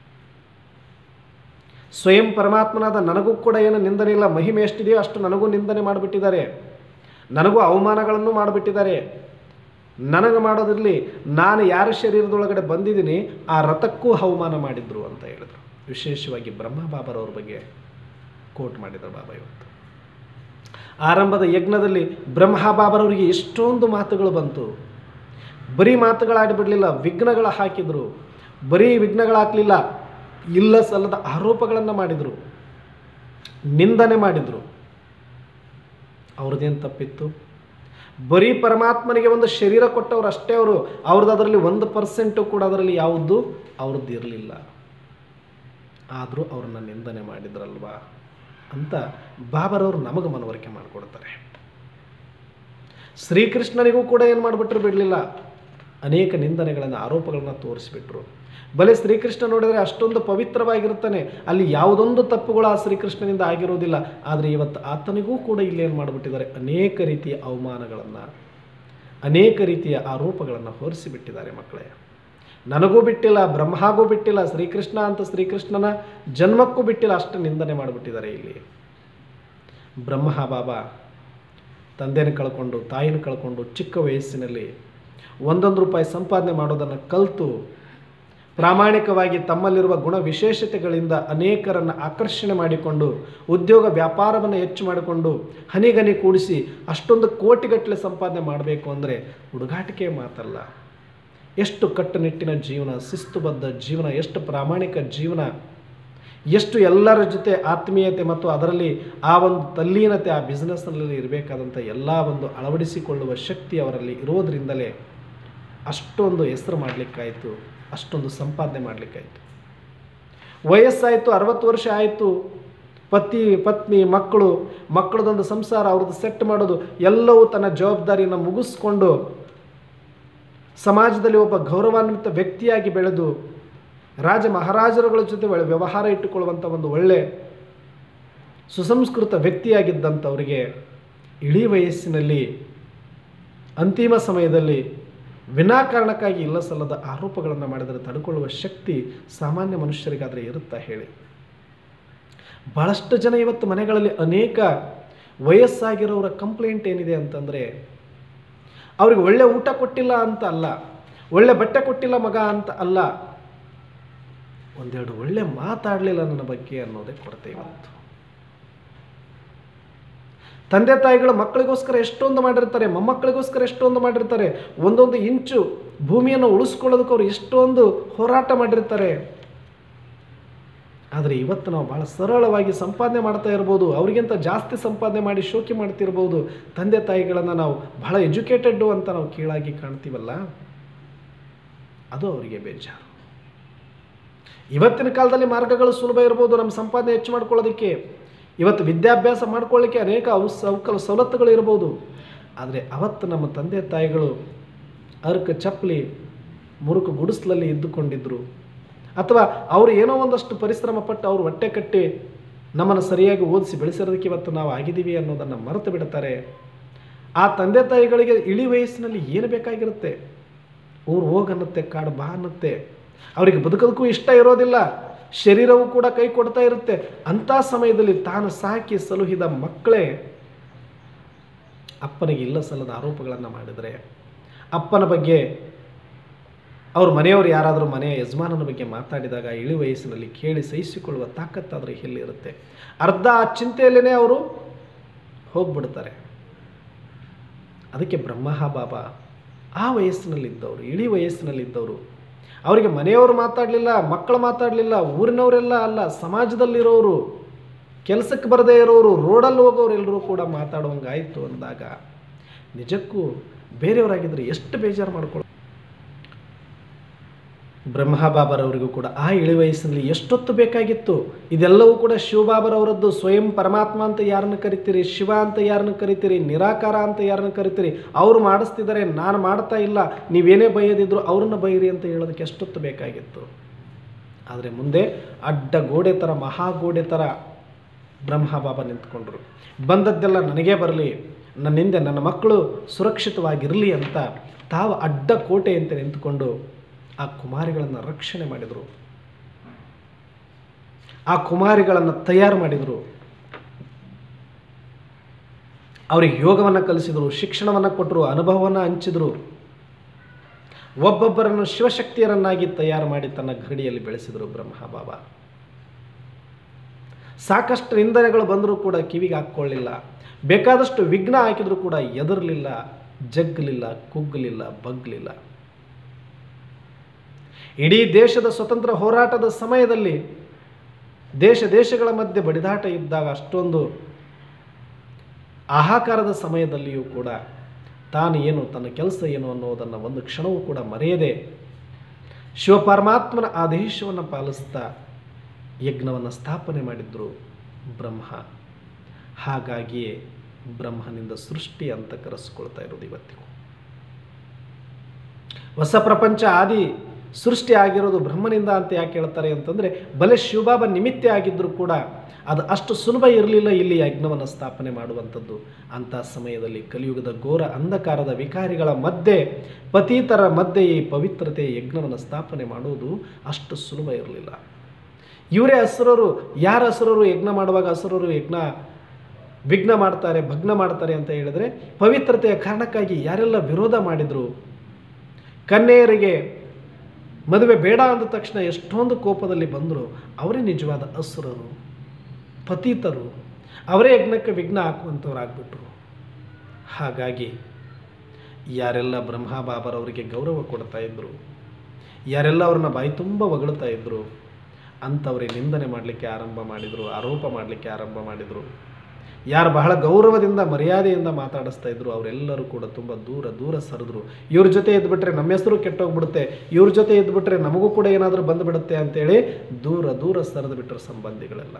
ಸ್ವಯಂ ಪರಮಾತ್ಮನಾದ ನನಗೂ ಕೂಡ ಏನು ನಿಂದನೆ ಇಲ್ಲ, ಮಹಿಮೆ ಎಷ್ಟಿದೆಯೋ ಅಷ್ಟು ನನಗೂ ನಿಂದನೆ ಮಾಡಿಬಿಟ್ಟಿದ್ದಾರೆ, ನನಗೂ ಅವಮಾನಗಳನ್ನು ಮಾಡಿಬಿಟ್ಟಿದ್ದಾರೆ. ನನಗೆ ಮಾಡೋದಿರಲಿ, ನಾನು ಯಾರ ಶರೀರದೊಳಗಡೆ ಬಂದಿದ್ದೀನಿ ಆ ರಥಕ್ಕೂ ಅವಮಾನ ಮಾಡಿದ್ರು ಅಂತ ಹೇಳಿದರು. ವಿಶೇಷವಾಗಿ ಬ್ರಹ್ಮ ಬಾಬಾರವ್ರ ಬಗ್ಗೆ ಕೋಟ್ ಮಾಡಿದರು ಬಾಬಾ ಇವತ್ತು. ಆರಂಭದ ಯಜ್ಞದಲ್ಲಿ ಬ್ರಹ್ಮ ಬಾಬಾರವರಿಗೆ ಎಷ್ಟೊಂದು ಮಾತುಗಳು ಬಂತು. ಬರೀ ಮಾತುಗಳಾಡಿಬಿಡಲಿಲ್ಲ, ವಿಘ್ನಗಳ ಹಾಕಿದರು. ಬರೀ ವಿಘ್ನಗಳಾಗಲಿಲ್ಲ, ಇಲ್ಲ ಸಲ್ಲದ ಆರೋಪಗಳನ್ನು ಮಾಡಿದರು, ನಿಂದನೆ ಮಾಡಿದರು. ಅವ್ರದ್ದೇನು ತಪ್ಪಿತ್ತು? ಬರೀ ಪರಮಾತ್ಮನಿಗೆ ಒಂದು ಶರೀರ ಕೊಟ್ಟವರು ಅಷ್ಟೇ. ಅವ್ರದ್ದು ಅದರಲ್ಲಿ 1% ಕೂಡ ಅದರಲ್ಲಿ ಯಾವುದು ಅವ್ರದ್ದು ಇರಲಿಲ್ಲ. ಆದರೂ ಅವ್ರನ್ನ ನಿಂದನೆ ಮಾಡಿದ್ರಲ್ವಾ ಅಂತ ಬಾಬಾರವರು ನಮಗೆ ಮನವರಿಕೆ ಮಾಡಿಕೊಡ್ತಾರೆ. ಶ್ರೀಕೃಷ್ಣನಿಗೂ ಕೂಡ ಏನು ಮಾಡಿಬಿಟ್ರು ಬಿಡಲಿಲ್ಲ, ಅನೇಕ ನಿಂದನೆಗಳನ್ನು, ಆರೋಪಗಳನ್ನು ತೋರಿಸಿಬಿಟ್ರು. ಬಲೆ ಶ್ರೀಕೃಷ್ಣ ನೋಡಿದರೆ ಅಷ್ಟೊಂದು ಪವಿತ್ರವಾಗಿರ್ತಾನೆ, ಅಲ್ಲಿ ಯಾವುದೊಂದು ತಪ್ಪುಗಳು ಆ ಶ್ರೀಕೃಷ್ಣನಿಂದ ಆಗಿರೋದಿಲ್ಲ. ಆದರೆ ಇವತ್ತು ಆತನಿಗೂ ಕೂಡ ಇಲ್ಲೇನು ಮಾಡಿಬಿಟ್ಟಿದ್ದಾರೆ, ಅನೇಕ ರೀತಿಯ ಅವಮಾನಗಳನ್ನು, ಅನೇಕ ರೀತಿಯ ಆರೋಪಗಳನ್ನು ಹೊರಿಸಿಬಿಟ್ಟಿದ್ದಾರೆ. ಮಕ್ಕಳೇ, ನನಗೂ ಬಿಟ್ಟಿಲ್ಲ, ಬ್ರಹ್ಮಗೂ ಬಿಟ್ಟಿಲ್ಲ, ಶ್ರೀಕೃಷ್ಣ ಅಂತ ಶ್ರೀಕೃಷ್ಣನ ಜನ್ಮಕ್ಕೂ ಬಿಟ್ಟಿಲ್ಲ, ಅಷ್ಟು ನಿಂದನೆ ಮಾಡಿಬಿಟ್ಟಿದ್ದಾರೆ. ಇಲ್ಲಿ ಬ್ರಹ್ಮ ಬಾಬಾ ತಂದೆನ ಕಳ್ಕೊಂಡು, ತಾಯಿನ ಕಳ್ಕೊಂಡು, ಚಿಕ್ಕ ವಯಸ್ಸಿನಲ್ಲಿ 1 ರೂಪಾಯಿ ಸಂಪಾದನೆ ಮಾಡೋದನ್ನು ಕಲಿತು ಪ್ರಾಮಾಣಿಕವಾಗಿ ತಮ್ಮಲ್ಲಿರುವ ಗುಣ ವಿಶೇಷತೆಗಳಿಂದ ಅನೇಕರನ್ನು ಆಕರ್ಷಣೆ ಮಾಡಿಕೊಂಡು ಉದ್ಯೋಗ ವ್ಯಾಪಾರವನ್ನು ಹೆಚ್ಚು ಮಾಡಿಕೊಂಡು ಹನಿಗನಿ ಕೂಡಿಸಿ ಅಷ್ಟೊಂದು ಕೋಟಿಗಟ್ಟಲೆ ಸಂಪಾದನೆ ಮಾಡಬೇಕು ಅಂದರೆ ಹುಡುಗಾಟಿಕೆ ಮಾತಲ್ಲ. ಎಷ್ಟು ಕಟ್ಟುನಿಟ್ಟಿನ ಜೀವನ, ಶಿಸ್ತುಬದ್ಧ ಜೀವನ, ಎಷ್ಟು ಪ್ರಾಮಾಣಿಕ ಜೀವನ, ಎಷ್ಟು ಎಲ್ಲರ ಜೊತೆ ಆತ್ಮೀಯತೆ ಮತ್ತು ಅದರಲ್ಲಿ ಆ ಒಂದು ತಲ್ಲೀನತೆ, ಆ ಬಿಸ್ನೆಸ್ನಲ್ಲಿ ಇರಬೇಕಾದಂಥ ಎಲ್ಲ ಒಂದು ಅಳವಡಿಸಿಕೊಳ್ಳುವ ಶಕ್ತಿ ಅವರಲ್ಲಿ ಇರೋದರಿಂದಲೇ ಅಷ್ಟೊಂದು ಹೆಸರು ಮಾಡಲಿಕ್ಕಾಯಿತು, ಅಷ್ಟೊಂದು ಸಂಪಾದನೆ ಮಾಡಲಿಕ್ಕಾಯಿತು. ವಯಸ್ಸಾಯಿತು, 60 ವರ್ಷ ಆಯಿತು, ಪತಿ ಪತ್ನಿ ಮಕ್ಕಳದೊಂದು ಸಂಸಾರ, ಅವ್ರದ್ದು ಸೆಟ್ ಮಾಡೋದು ಎಲ್ಲವೂ ತನ್ನ ಜವಾಬ್ದಾರಿಯನ್ನು ಮುಗಿಸ್ಕೊಂಡು ಸಮಾಜದಲ್ಲಿ ಒಬ್ಬ ಗೌರವಾನ್ವಿತ ವ್ಯಕ್ತಿಯಾಗಿ ಬೆಳೆದು ರಾಜ ಮಹಾರಾಜರುಗಳ ಜೊತೆ ವ್ಯವಹಾರ ಇಟ್ಟುಕೊಳ್ಳುವಂಥ ಒಂದು ಒಳ್ಳೆ ಸುಸಂಸ್ಕೃತ ವ್ಯಕ್ತಿಯಾಗಿದ್ದಂಥವರಿಗೆ ಇಡೀ ವಯಸ್ಸಿನಲ್ಲಿ ಅಂತಿಮ ಸಮಯದಲ್ಲಿ ವಿನಾಕಾರಣಕ್ಕಾಗಿ ಇಲ್ಲ ಸಲ್ಲದ ಆರೋಪಗಳನ್ನು ಮಾಡಿದರೆ ತಡ್ಕೊಳ್ಳುವ ಶಕ್ತಿ ಸಾಮಾನ್ಯ ಮನುಷ್ಯರಿಗಾದರೆ ಇರುತ್ತಾ ಹೇಳಿ? ಭಾಳಷ್ಟು ಜನ ಇವತ್ತು ಮನೆಗಳಲ್ಲಿ ಅನೇಕ ವಯಸ್ಸಾಗಿರೋರ ಕಂಪ್ಲೇಂಟ್ ಏನಿದೆ ಅಂತಂದರೆ, ಅವ್ರಿಗೆ ಒಳ್ಳೆ ಊಟ ಕೊಟ್ಟಿಲ್ಲ ಅಂತ ಅಲ್ಲ, ಒಳ್ಳೆ ಬಟ್ಟೆ ಕೊಟ್ಟಿಲ್ಲ ಮಗ ಅಂತ ಅಲ್ಲ, ಒಂದೆರಡು ಒಳ್ಳೆ ಮಾತಾಡಲಿಲ್ಲ ನನ್ನ ಬಗ್ಗೆ ಅನ್ನೋದೇ ಕೊರತೆ ಇವತ್ತು. ತಂದೆ ತಾಯಿಗಳು ಮಕ್ಕಳಿಗೋಸ್ಕರ ಎಷ್ಟೊಂದು ಮಾಡಿರ್ತಾರೆ, ಮೊಮ್ಮಕ್ಕಳಿಗೋಸ್ಕರ ಎಷ್ಟೊಂದು ಮಾಡಿರ್ತಾರೆ, ಒಂದೊಂದು ಇಂಚು ಭೂಮಿಯನ್ನು ಉಳಿಸ್ಕೊಳ್ಳೋದಕ್ಕೆ ಅವರು ಎಷ್ಟೊಂದು ಹೋರಾಟ ಮಾಡಿರ್ತಾರೆ. ಆದರೆ ಇವತ್ತು ನಾವು ಭಾಳ ಸರಳವಾಗಿ ಸಂಪಾದನೆ ಮಾಡ್ತಾ ಇರ್ಬೋದು, ಅವರಿಗಿಂತ ಜಾಸ್ತಿ ಸಂಪಾದನೆ ಮಾಡಿ ಶೋಕಿ ಮಾಡ್ತಿರ್ಬೋದು. ತಂದೆ ತಾಯಿಗಳನ್ನು ನಾವು ಭಾಳ ಎಜುಕೇಟೆಡ್ಡು ಅಂತ ನಾವು ಕೀಳಾಗಿ ಕಾಣ್ತೀವಲ್ಲ, ಅದು ಅವರಿಗೆ ಬೇಜಾರು. ಇವತ್ತಿನ ಕಾಲದಲ್ಲಿ ಮಾರ್ಗಗಳು ಸುಲಭ ಇರ್ಬೋದು ನಮ್ಮ ಸಂಪಾದನೆ ಹೆಚ್ಚು ಮಾಡ್ಕೊಳ್ಳೋದಕ್ಕೆ, ಇವತ್ತು ವಿದ್ಯಾಭ್ಯಾಸ ಮಾಡ್ಕೊಳ್ಳಿಕ್ಕೆ ಅನೇಕ ಸವಲತ್ತುಗಳು ಇರ್ಬೋದು. ಆದರೆ ಅವತ್ತು ನಮ್ಮ ತಂದೆ ತಾಯಿಗಳು ಅರ್ಕ ಚಪ್ಪಲಿ ಮುರುಕು ಗುಡಿಸಲಲ್ಲಿ ಇದ್ದುಕೊಂಡಿದ್ರು, ಅಥವಾ ಅವರು ಏನೋ ಒಂದಷ್ಟು ಪರಿಶ್ರಮ ಪಟ್ಟು ಅವರು ಹೊಟ್ಟೆ ಕಟ್ಟಿ ನಮ್ಮನ್ನು ಸರಿಯಾಗಿ ಓದಿಸಿ ಬೆಳೆಸಿರೋದಕ್ಕೆ ಇವತ್ತು ನಾವು ಆಗಿದ್ದೀವಿ ಅನ್ನೋದನ್ನು ಮರೆತು ಬಿಡ್ತಾರೆ. ಆ ತಂದೆ ತಾಯಿಗಳಿಗೆ ಇಳಿ ವಯಸ್ಸಿನಲ್ಲಿ ಏನು ಬೇಕಾಗಿರುತ್ತೆ? ಊರು ಹೋಗನ್ನುತ್ತೆ, ಕಾಡು ಬಾ ಅನ್ನುತ್ತೆ. ಅವರಿಗೆ ಬದುಕೋದಕ್ಕೂ ಇಷ್ಟ ಇರೋದಿಲ್ಲ, ಶರೀರವೂ ಕೂಡ ಕೈ ಕೊಡ್ತಾ ಇರುತ್ತೆ. ಅಂಥ ಸಮಯದಲ್ಲಿ ತಾನು ಸಾಕಿ ಸಲುಹಿದ ಮಕ್ಕಳೇ ಅಪ್ಪನಿಗೆ ಇಲ್ಲ ಸಲ್ಲದ ಆರೋಪಗಳನ್ನು ಮಾಡಿದರೆ, ಅಪ್ಪನ ಬಗ್ಗೆ ಅವ್ರ ಮನೆಯವರು ಯಾರಾದರೂ ಮನೆಯ ಯಜಮಾನನ ಬಗ್ಗೆ ಮಾತಾಡಿದಾಗ ಇಳಿ ವಯಸ್ಸಿನಲ್ಲಿ ಕೇಳಿ ಸಹಿಸಿಕೊಳ್ಳುವ ತಾಕತ್ತಾದರೆ ಎಲ್ಲಿರುತ್ತೆ? ಅರ್ಧ ಆ ಚಿಂತೆಯಲ್ಲೇ ಅವರು ಹೋಗ್ಬಿಡ್ತಾರೆ. ಅದಕ್ಕೆ ಬ್ರಹ್ಮ ಬಾಬಾ ಆ ವಯಸ್ಸಿನಲ್ಲಿದ್ದವರು, ಇಳಿ ವಯಸ್ಸಿನಲ್ಲಿದ್ದವರು, ಅವರಿಗೆ ಮನೆಯವರು ಮಾತಾಡಲಿಲ್ಲ, ಮಕ್ಕಳು ಮಾತಾಡಲಿಲ್ಲ, ಊರಿನವರೆಲ್ಲ ಅಲ್ಲ, ಸಮಾಜದಲ್ಲಿರೋರು, ಕೆಲಸಕ್ಕೆ ಬರದೇ ಇರೋರು, ರೋಡಲ್ಲಿ ಹೋಗೋರು ಎಲ್ಲರೂ ಕೂಡ ಮಾತಾಡುವಂಗಾಯಿತು ಅಂದಾಗ ನಿಜಕ್ಕೂ ಬೇರೆಯವರಾಗಿದ್ದರೆ ಎಷ್ಟು ಬೇಜಾರು ಮಾಡ್ಕೊಳ್ಳೋ. ಬ್ರಹ್ಮ ಬಾಬರವರಿಗೂ ಕೂಡ ಆ ಇಳಿ ವಯಸ್ಸಿನಲ್ಲಿ ಎಷ್ಟೊತ್ತು ಬೇಕಾಗಿತ್ತು. ಇದೆಲ್ಲವೂ ಕೂಡ ಶಿವಬಾಬರವರದ್ದು. ಸ್ವಯಂ ಪರಮಾತ್ಮ ಅಂತ ಯಾರನ್ನು ಕರಿತೀರಿ, ಶಿವ ಅಂತ ಯಾರನ್ನು ಕರಿತೀರಿ, ನಿರಾಕಾರ ಅಂತ ಯಾರನ್ನು ಕರಿತೀರಿ, ಅವರು ಮಾಡಿಸ್ತಿದ್ದಾರೆ, ನಾನು ಮಾಡ್ತಾ ಇಲ್ಲ, ನೀವೇನೇ ಬೈಯದಿದ್ರು ಅವ್ರನ್ನ ಬೈರಿ ಅಂತ ಹೇಳೋದಕ್ಕೆ ಎಷ್ಟೊತ್ತು ಬೇಕಾಗಿತ್ತು. ಆದರೆ ಮುಂದೆ ಅಡ್ಡ ಗೋಡೆ ಥರ, ಮಹಾಗೋಡೆ ಥರ ಬ್ರಹ್ಮ ಬಾಬಾ ನಿಂತ್ಕೊಂಡ್ರು. ಬಂದದ್ದೆಲ್ಲ ನನಗೇ ಬರಲಿ, ನನ್ನಿಂದ ನನ್ನ ಮಕ್ಕಳು ಸುರಕ್ಷಿತವಾಗಿರಲಿ ಅಂತ ತಾವು ಅಡ್ಡ ಕೋಟೆಯಂತೆ ನಿಂತುಕೊಂಡು ಆ ಕುಮಾರಿಗಳನ್ನು ರಕ್ಷಣೆ ಮಾಡಿದರು, ಆ ಕುಮಾರಿಗಳನ್ನು ತಯಾರು ಮಾಡಿದರು, ಅವರಿಗೆ ಯೋಗವನ್ನು ಕಲಿಸಿದರು, ಶಿಕ್ಷಣವನ್ನು ಕೊಟ್ಟರು, ಅನುಭವವನ್ನು ಹಂಚಿದರು. ಒಬ್ಬೊಬ್ಬರನ್ನು ಶಿವಶಕ್ತಿಯರನ್ನಾಗಿ ತಯಾರು ಮಾಡಿ ತನ್ನ ಗಡಿಯಲ್ಲಿ ಬೆಳೆಸಿದರು ಬ್ರಹ್ಮ ಬಾಬಾ. ಸಾಕಷ್ಟು ನಿಂದನೆಗಳು ಬಂದರೂ ಕೂಡ ಕಿವಿಗೆ ಹಾಕ್ಕೊಳ್ಳಿಲ್ಲ, ಬೇಕಾದಷ್ಟು ವಿಘ್ನ ಹಾಕಿದರೂ ಕೂಡ ಎದರಲಿಲ್ಲ, ಜಗ್ಗಲಿಲ್ಲ, ಕುಗ್ಗಲಿಲ್ಲ, ಬಗ್ಗಲಿಲ್ಲ. ಇಡೀ ದೇಶದ ಸ್ವತಂತ್ರ ಹೋರಾಟದ ಸಮಯದಲ್ಲಿ ದೇಶಗಳ ಮಧ್ಯೆ ಬಡಿದಾಟ ಇದ್ದಾಗ, ಅಷ್ಟೊಂದು ಹಾಹಾಕಾರದ ಸಮಯದಲ್ಲಿಯೂ ಕೂಡ ತಾನು ಏನು, ತನ್ನ ಕೆಲಸ ಏನು ಅನ್ನೋದನ್ನು ಒಂದು ಕ್ಷಣವೂ ಕೂಡ ಮರೆಯದೆ ಶಿವಪರಮಾತ್ಮನ ಆದೇಶವನ್ನು ಪಾಲಿಸ್ತಾ ಯಜ್ಞವನ್ನು ಸ್ಥಾಪನೆ ಮಾಡಿದ್ರು ಬ್ರಹ್ಮ. ಹಾಗಾಗಿಯೇ ಬ್ರಹ್ಮನಿಂದ ಸೃಷ್ಟಿ ಅಂತ ಕರೆಸ್ಕೊಳ್ತಾ ಇರೋದು ಇವತ್ತಿಗೂ. ಹೊಸ ಪ್ರಪಂಚ ಆದಿ ಸೃಷ್ಟಿ ಆಗಿರೋದು ಬ್ರಹ್ಮನಿಂದ ಅಂತ ಯಾಕೆ ಹೇಳ್ತಾರೆ ಅಂತಂದರೆ, ಬಲೆ ಶಿವಬಾಬಾ ನಿಮಿತ್ತ ಆಗಿದ್ದರೂ ಕೂಡ ಅದು ಅಷ್ಟು ಸುಲಭ ಇರಲಿಲ್ಲ ಇಲ್ಲಿ ಯಜ್ಞವನ್ನು ಸ್ಥಾಪನೆ ಮಾಡುವಂಥದ್ದು. ಅಂಥ ಸಮಯದಲ್ಲಿ ಕಲಿಯುಗದ ಘೋರ ಅಂಧಕಾರದ ವಿಕಾರಿಗಳ ಮಧ್ಯೆ, ಪತೀತರ ಮಧ್ಯೆ ಈ ಪವಿತ್ರತೆ ಯಜ್ಞವನ್ನು ಸ್ಥಾಪನೆ ಮಾಡುವುದು ಅಷ್ಟು ಸುಲಭ ಇರಲಿಲ್ಲ. ಇವರೇ ಅಸುರರು. ಯಾರ ಅಸುರರು? ಯಜ್ಞ ಮಾಡುವಾಗ ಅಸುರರು ವಿಘ್ನ ಮಾಡ್ತಾರೆ, ಭಗ್ನ ಮಾಡ್ತಾರೆ ಅಂತ ಹೇಳಿದ್ರೆ, ಪವಿತ್ರತೆಯ ಕಾರಣಕ್ಕಾಗಿ ಯಾರೆಲ್ಲ ವಿರೋಧ ಮಾಡಿದರು, ಕನ್ಯೆಯರಿಗೆ ಮದುವೆ ಬೇಡ ಅಂದ ತಕ್ಷಣ ಎಷ್ಟೊಂದು ಕೋಪದಲ್ಲಿ ಬಂದರು, ಅವರೇ ನಿಜವಾದ ಅಸುರರು, ಪತೀತರು, ಅವರೇ ಯಜ್ಞಕ್ಕೆ ವಿಘ್ನ ಹಾಕುವಂಥವ್ರಾಗ್ಬಿಟ್ರು. ಹಾಗಾಗಿ ಯಾರೆಲ್ಲ ಬ್ರಹ್ಮ ಬಾಬರವರಿಗೆ ಗೌರವ ಕೊಡ್ತಾ ಇದ್ದರು, ಯಾರೆಲ್ಲ ಅವ್ರನ್ನ ಬಾಯಿ ತುಂಬ ಹೊಗಳ್ತಾ ಇದ್ದರು, ಅಂಥವ್ರಿಗೆ ನಿಂದನೆ ಮಾಡಲಿಕ್ಕೆ ಆರಂಭ ಮಾಡಿದರು, ಆರೋಪ ಮಾಡಲಿಕ್ಕೆ ಆರಂಭ ಮಾಡಿದರು. ಯಾರು ಬಹಳ ಗೌರವದಿಂದ ಮರ್ಯಾದೆಯಿಂದ ಮಾತಾಡಿಸ್ತಾ ಇದ್ರು ಅವರೆಲ್ಲರೂ ಕೂಡ ತುಂಬ ದೂರ ಸರಿದ್ರು. ಇವ್ರ ಜೊತೆ ಇದ್ಬಿಟ್ರೆ ನಮ್ಮ ಹೆಸರು ಕೆಟ್ಟೋಗ್ಬಿಡುತ್ತೆ, ಇವ್ರ ಜೊತೆ ಇದ್ಬಿಟ್ರೆ ನಮಗೂ ಕೂಡ ಏನಾದರೂ ಬಂದುಬಿಡುತ್ತೆ ಅಂತೇಳಿ ದೂರ ಸರಿದು ಬಿಟ್ಟರು ಸಂಬಂಧಿಗಳೆಲ್ಲ.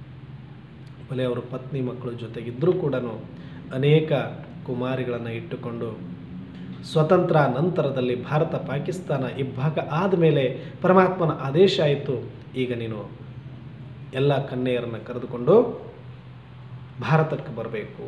ಬಲೆ ಅವರು ಪತ್ನಿ ಮಕ್ಕಳ ಜೊತೆಗಿದ್ದರೂ ಕೂಡ ಅನೇಕ ಕುಮಾರಿಗಳನ್ನು ಇಟ್ಟುಕೊಂಡು ಸ್ವತಂತ್ರ ನಂತರದಲ್ಲಿ ಭಾರತ ಪಾಕಿಸ್ತಾನ ಇಬ್ಬಾಗ ಆದಮೇಲೆ ಪರಮಾತ್ಮನ ಆದೇಶ ಆಯಿತು, ಈಗ ನೀನು ಎಲ್ಲ ಕನ್ಯೆಯರನ್ನು ಕರೆದುಕೊಂಡು ಭಾರತಕ್ಕೆ ಬರಬೇಕು.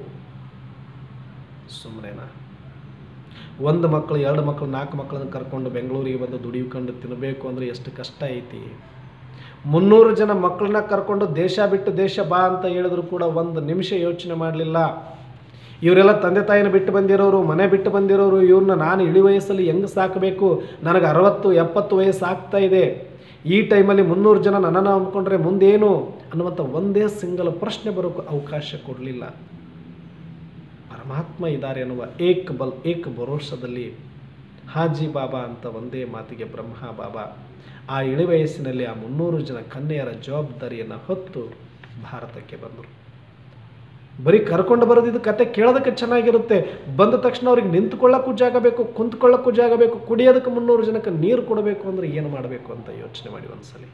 ಸುಮ್ಮನೆನಾ? ಒಂದು ಮಕ್ಕಳು, ಎರಡು ಮಕ್ಕಳು, 4 ಮಕ್ಕಳನ್ನು ಕರ್ಕೊಂಡು ಬೆಂಗಳೂರಿಗೆ ಬಂದು ದುಡಿಯುಕೊಂಡು ತಿನ್ನಬೇಕು ಅಂದರೆ ಎಷ್ಟು ಕಷ್ಟ ಐತಿ. 300 ಜನ ಮಕ್ಕಳನ್ನ ಕರ್ಕೊಂಡು ದೇಶ ಬಿಟ್ಟು ದೇಶ ಬಾ ಅಂತ ಹೇಳಿದ್ರು ಕೂಡ ಒಂದು ನಿಮಿಷ ಯೋಚನೆ ಮಾಡಲಿಲ್ಲ. ಇವರೆಲ್ಲ ತಂದೆ ತಾಯಿನ ಬಿಟ್ಟು ಬಂದಿರೋರು, ಮನೆ ಬಿಟ್ಟು ಬಂದಿರೋರು, ಇವ್ರನ್ನ ನಾನು ಇಳಿ ವಯಸ್ಸಲ್ಲಿ ಹೆಂಗೆ ಸಾಕಬೇಕು, ನನಗೆ 60-70 ವಯಸ್ಸು ಆಗ್ತಾ ಇದೆ, ಈ ಟೈಮಲ್ಲಿ 300 ಜನ ನನ್ನನ್ನು ಅಂದ್ಕೊಂಡ್ರೆ ಮುಂದೇನು ಅನ್ನುವಂಥ ಒಂದೇ ಸಿಂಗಲ್ ಪ್ರಶ್ನೆ ಬರೋಕ್ಕೆ ಅವಕಾಶ ಕೊಡಲಿಲ್ಲ. ಪರಮಾತ್ಮ ಇದ್ದಾರೆ ಅನ್ನುವ ಏಕ್ ಭರೋಸದಲ್ಲಿ ಹಾಜಿ ಬಾಬಾ ಅಂತ ಒಂದೇ ಮಾತಿಗೆ ಬ್ರಹ್ಮ ಬಾಬಾ ಆ ಇಳಿ ವಯಸ್ಸಿನಲ್ಲಿ ಆ 300 ಜನ ಕನ್ಯೆಯರ ಜವಾಬ್ದಾರಿಯನ್ನು ಹೊತ್ತು ಭಾರತಕ್ಕೆ ಬಂದರು. ಬರೀ ಕರ್ಕೊಂಡು ಬರೋದಿದ್ದು ಕತೆ ಕೇಳೋದಕ್ಕೆ ಚೆನ್ನಾಗಿರುತ್ತೆ, ಬಂದ ತಕ್ಷಣ ಅವ್ರಿಗೆ ನಿಂತ್ಕೊಳ್ಳೋಕ್ಕೂ ಜಾಗ ಬೇಕು, ಕುಂತ್ಕೊಳ್ಳೋಕ್ಕೂ ಜಾಗ ಬೇಕು, ಕುಡಿಯೋದಕ್ಕೆ 300 ಜನಕ್ಕೆ ನೀರು ಕೊಡಬೇಕು ಅಂದರೆ ಏನು ಮಾಡಬೇಕು ಅಂತ ಯೋಚನೆ ಮಾಡಿ ಒಂದ್ಸಲಿ.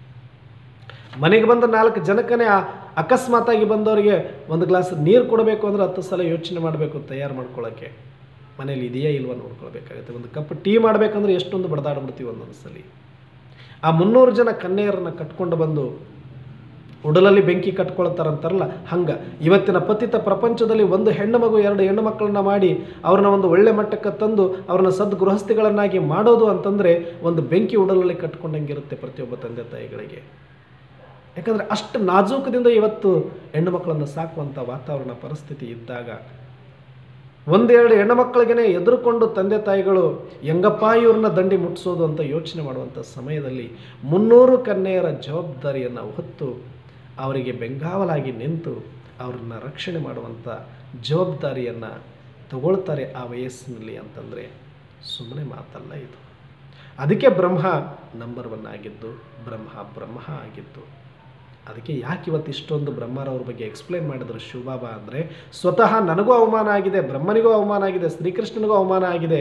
ಮನೆಗೆ ಬಂದ 4 ಜನಕ್ಕನೇ ಅಕಸ್ಮಾತಾಗಿ ಬಂದವರಿಗೆ ಒಂದು ಗ್ಲಾಸ್ ನೀರು ಕೊಡಬೇಕು ಅಂದರೆ 10 ಸಲ ಯೋಚನೆ ಮಾಡಬೇಕು ತಯಾರು ಮಾಡ್ಕೊಳ್ಳೋಕ್ಕೆ. ಮನೇಲಿ ಇದೆಯಾ ಇಲ್ವಾ ನೋಡ್ಕೊಳ್ಬೇಕಾಗುತ್ತೆ. ಒಂದು ಕಪ್ ಟೀ ಮಾಡಬೇಕಂದ್ರೆ ಎಷ್ಟೊಂದು ಬಡದಾಡ್ಬಿಡ್ತೀವಿ ಒಂದೊಂದ್ಸಲಿ. ಆ 300 ಜನ ಕನ್ಯೆಯರನ್ನು ಕಟ್ಕೊಂಡು ಬಂದು ಉಡಲಲ್ಲಿ ಬೆಂಕಿ ಕಟ್ಕೊಳ್ತಾರಂತಾರಲ್ಲ, ಹಂಗೆ ಇವತ್ತಿನ ಪತಿತ ಪ್ರಪಂಚದಲ್ಲಿ ಒಂದು ಹೆಣ್ಣು ಮಗು 2 ಹೆಣ್ಣು ಮಕ್ಕಳನ್ನ ಮಾಡಿ ಅವ್ರನ್ನ ಒಂದು ಒಳ್ಳೆ ಮಟ್ಟಕ್ಕೆ ತಂದು ಅವ್ರನ್ನ ಸದ್ಗೃಹಸ್ಥಿಗಳನ್ನಾಗಿ ಮಾಡೋದು ಅಂತಂದರೆ ಒಂದು ಬೆಂಕಿ ಉಡಲಲ್ಲಿ ಕಟ್ಕೊಂಡಂಗಿರುತ್ತೆ ಪ್ರತಿಯೊಬ್ಬ ತಂದೆ ತಾಯಿಗಳಿಗೆ. ಯಾಕಂದರೆ ಅಷ್ಟು ನಾಜೂಕದಿಂದ ಇವತ್ತು ಹೆಣ್ಣು ಮಕ್ಕಳನ್ನು ಸಾಕುವಂಥ ವಾತಾವರಣ ಪರಿಸ್ಥಿತಿ ಇದ್ದಾಗ 1-2 ಹೆಣ್ಣು ಮಕ್ಕಳಿಗೆ ಎದುರುಕೊಂಡು ತಂದೆ ತಾಯಿಗಳು ಹೆಂಗಪ್ಪ ಇವ್ರನ್ನ ದಂಡಿ ಮುಟ್ಟಿಸೋದು ಅಂತ ಯೋಚನೆ ಮಾಡುವಂಥ ಸಮಯದಲ್ಲಿ 300 ಕನ್ಯೆಯರ ಜವಾಬ್ದಾರಿಯನ್ನು ಹೊತ್ತು ಅವರಿಗೆ ಬೆಂಗಾವಲಾಗಿ ನಿಂತು ಅವ್ರನ್ನ ರಕ್ಷಣೆ ಮಾಡುವಂಥ ಜವಾಬ್ದಾರಿಯನ್ನು ತಗೊಳ್ತಾರೆ ಆ ವಯಸ್ಸಿನಲ್ಲಿ ಅಂತಂದರೆ ಸುಮ್ಮನೆ ಮಾತಲ್ಲ ಇದು. ಅದಕ್ಕೆ ಬ್ರಹ್ಮ ನಂಬರ್ 1 ಆಗಿದ್ದು, ಬ್ರಹ್ಮ ಆಗಿದ್ದು. ಅದಕ್ಕೆ ಯಾಕೆ ಇವತ್ತು ಇಷ್ಟೊಂದು ಬ್ರಹ್ಮರವ್ರ ಬಗ್ಗೆ ಎಕ್ಸ್ಪ್ಲೇನ್ ಮಾಡಿದ್ರು ಶಿವಬಾಬಾ ಅಂದರೆ, ಸ್ವತಃ ನನಗೂ ಅವಮಾನ ಆಗಿದೆ, ಬ್ರಹ್ಮನಿಗೂ ಅವಮಾನ ಆಗಿದೆ, ಶ್ರೀಕೃಷ್ಣನಿಗೂ ಅವಮಾನ ಆಗಿದೆ.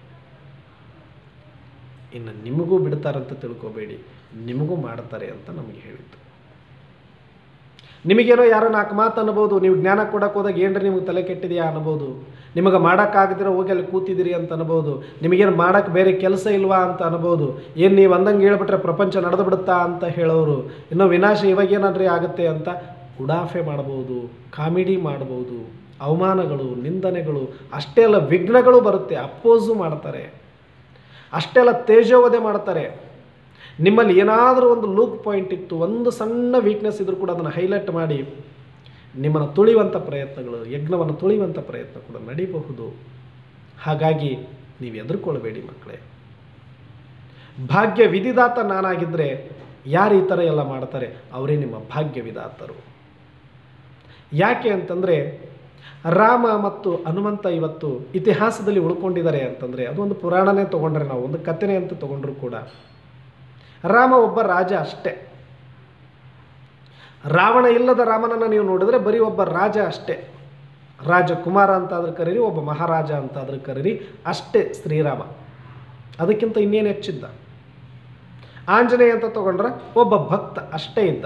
ಇನ್ನು ನಿಮಗೂ ಬಿಡ್ತಾರಂತ ತಿಳ್ಕೊಬೇಡಿ, ನಿಮಗೂ ಮಾಡ್ತಾರೆ ಅಂತ ನಮಗೆ ಹೇಳಿದ್ದು. ನಿಮಗೇನೋ ಯಾರೋ 4 ಮಾತು ಅನ್ಬೋದು, ನೀವು ಜ್ಞಾನ ಕೊಡಕ್ಕೆ ಹೋದಾಗ ಏನ್ರಿ ನಿಮಗೆ ತಲೆ ಕೆಟ್ಟಿದೆಯಾ ಅನ್ಬೋದು, ನಿಮಗೆ ಮಾಡೋಕ್ಕಾಗದಿರೋ ಹೋಗಿ ಅಲ್ಲಿ ಕೂತಿದ್ದೀರಿ ಅಂತ ಅನ್ಬೋದು, ನಿಮಗೇನು ಮಾಡೋಕ್ಕೆ ಬೇರೆ ಕೆಲಸ ಇಲ್ವಾ ಅಂತ ಅನ್ಬೋದು, ಏನು ನೀವು ಅಂದಂಗೆ ಹೇಳ್ಬಿಟ್ರೆ ಪ್ರಪಂಚ ನಡೆದು ಬಿಡುತ್ತಾ ಅಂತ ಹೇಳೋರು, ಇನ್ನೂ ವಿನಾಶ ಇವಾಗೇನಾದ್ರಿ ಆಗುತ್ತೆ ಅಂತ ಉಡಾಫೆ ಮಾಡ್ಬೋದು, ಕಾಮಿಡಿ ಮಾಡ್ಬೋದು, ಅವಮಾನಗಳು, ನಿಂದನೆಗಳು, ಅಷ್ಟೇ ಅಲ್ಲ ವಿಘ್ನಗಳು ಬರುತ್ತೆ, ಅಪ್ಪೋಸು ಮಾಡ್ತಾರೆ, ಅಷ್ಟೇ ಅಲ್ಲ ತೇಜೋವಧೆ ಮಾಡ್ತಾರೆ. ನಿಮ್ಮಲ್ಲಿ ಏನಾದರೂ ಒಂದು ಲೂಕ್ ಪಾಯಿಂಟ್ ಇತ್ತು, ಒಂದು ಸಣ್ಣ ವೀಕ್ನೆಸ್ ಇದ್ರೂ ಕೂಡ ಅದನ್ನು ಹೈಲೈಟ್ ಮಾಡಿ ನಿಮ್ಮನ್ನು ತುಳಿಯುವಂಥ ಪ್ರಯತ್ನಗಳು, ಯಜ್ಞವನ್ನು ತುಳಿಯುವಂಥ ಪ್ರಯತ್ನ ಕೂಡ ನಡೀಬಹುದು. ಹಾಗಾಗಿ ನೀವು ಹೆದರ್ಕೊಳ್ಬೇಡಿ ಮಕ್ಕಳೇ. ಭಾಗ್ಯ ವಿಧಿದಾತ ನಾನಾಗಿದ್ದರೆ ಯಾರು ಈ ಥರ ಎಲ್ಲ ಮಾಡ್ತಾರೆ, ಅವರೇ ನಿಮ್ಮ ಭಾಗ್ಯ ವಿಧಾತರು. ಯಾಕೆ ಅಂತಂದರೆ ರಾಮ ಮತ್ತು ಹನುಮಂತ ಇವತ್ತು ಇತಿಹಾಸದಲ್ಲಿ ಉಳ್ಕೊಂಡಿದ್ದಾರೆ ಅಂತಂದರೆ ಅದೊಂದು ಪುರಾಣನೇ ತೊಗೊಂಡ್ರೆ, ನಾವು ಒಂದು ಕಥೆನೇ ಅಂತ ತೊಗೊಂಡ್ರು ಕೂಡ ರಾಮ ಒಬ್ಬ ರಾಜ ಅಷ್ಟೇ. ರಾವಣ ಇಲ್ಲದ ರಾಮನನ್ನು ನೀವು ನೋಡಿದ್ರೆ ಬರೀ ಒಬ್ಬ ರಾಜ ಅಷ್ಟೇ. ರಾಜಕುಮಾರ ಅಂತಾದ್ರೂ ಕರೀರಿ, ಒಬ್ಬ ಮಹಾರಾಜ ಅಂತಾದ್ರೂ ಕರೀರಿ, ಅಷ್ಟೇ ಶ್ರೀರಾಮ. ಅದಕ್ಕಿಂತ ಇನ್ನೇನು ಹೆಚ್ಚಿದ್ದ. ಆಂಜನೇಯ ಅಂತ ತಗೊಂಡ್ರೆ ಒಬ್ಬ ಭಕ್ತ ಅಷ್ಟೇ ಇದ್ದ.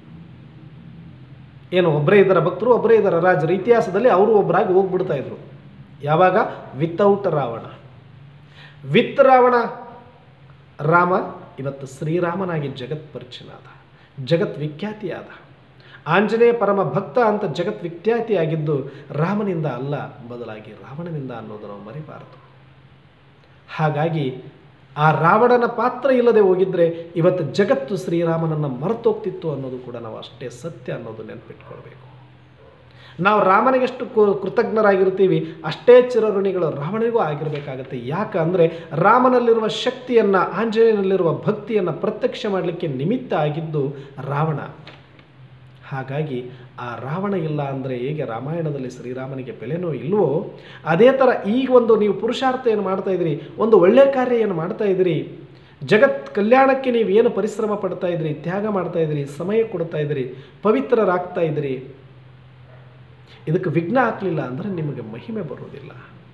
ಏನು ಒಬ್ಬರೇ ಇದ್ದರ ಭಕ್ತರು, ಒಬ್ಬರೇ ಇದ್ದರ ರಾಜರು. ಇತಿಹಾಸದಲ್ಲಿ ಅವರು ಒಬ್ಬರಾಗಿ ಹೋಗ್ಬಿಡ್ತಾ ಇದ್ರು. ಯಾವಾಗ? ವಿತೌಟ್ ರಾವಣ. ವಿತ್ ರಾವಣ ರಾಮ ಇವತ್ತು ಶ್ರೀರಾಮನಾಗಿ ಜಗತ್ ಪರಿಚಯನಾದ, ಜಗತ್ ವಿಖ್ಯಾತಿಯಾದ. ಆಂಜನೇಯ ಪರಮ ಭಕ್ತ ಅಂತ ಜಗತ್ ವಿಖ್ಯಾತಿಯಾಗಿದ್ದು ರಾಮನಿಂದ ಅಲ್ಲ, ಬದಲಾಗಿ ರಾವಣನಿಂದ ಅನ್ನೋದು ನಾವು ಮರಿಬಾರದು. ಹಾಗಾಗಿ ಆ ರಾವಣನ ಪಾತ್ರ ಇಲ್ಲದೆ ಹೋಗಿದ್ರೆ ಇವತ್ತು ಜಗತ್ತು ಶ್ರೀರಾಮನನ್ನು ಮರೆತೋಗ್ತಿತ್ತು ಅನ್ನೋದು ಕೂಡ ನಾವು ಅಷ್ಟೇ ಸತ್ಯ ಅನ್ನೋದು ನೆನಪಿಟ್ಕೊಳ್ಬೇಕು. ನಾವು ರಾಮನಿಗೆಷ್ಟು ಕೃತಜ್ಞರಾಗಿರ್ತೀವಿ ಅಷ್ಟೇ ಚಿರಋಣಿಗಳು ರಾವಣನಿಗೂ ಆಗಿರಬೇಕಾಗತ್ತೆ. ಯಾಕಂದರೆ ರಾಮನಲ್ಲಿರುವ ಶಕ್ತಿಯನ್ನು, ಆಂಜನೇಯನಲ್ಲಿರುವ ಭಕ್ತಿಯನ್ನು ಪ್ರತ್ಯಕ್ಷ ಮಾಡಲಿಕ್ಕೆ ನಿಮಿತ್ತ ಆಗಿದ್ದು ರಾವಣ. ಹಾಗಾಗಿ ಆ ರಾವಣ ಇಲ್ಲ ಅಂದರೆ ಹೇಗೆ ರಾಮಾಯಣದಲ್ಲಿ ಶ್ರೀರಾಮನಿಗೆ ಬೆಲೆನೋ ಇಲ್ವೋ, ಅದೇ ಥರ ಈಗ ಒಂದು ನೀವು ಪುರುಷಾರ್ಥ ಏನು ಮಾಡ್ತಾ ಇದ್ದೀರಿ, ಒಂದು ಒಳ್ಳೆಯ ಕಾರ್ಯ ಏನು ಮಾಡ್ತಾ ಇದ್ದೀರಿ, ಜಗತ್ ಕಲ್ಯಾಣಕ್ಕೆ ನೀವು ಏನು ಪರಿಶ್ರಮ ಪಡ್ತಾ ಇದ್ದೀರಿ, ತ್ಯಾಗ ಮಾಡ್ತಾ ಇದ್ದೀರಿ, ಸಮಯ ಕೊಡ್ತಾ ಇದ್ದೀರಿ, ಪವಿತ್ರರಾಗ್ತಾ ಇದ್ದೀರಿ, ಇದಕ್ಕೆ ವಿಘ್ನ ಹಾಕಲಿಲ್ಲ ಅಂದರೆ ನಿಮಗೆ ಮಹಿಮೆ ಬರೋದಿಲ್ಲ.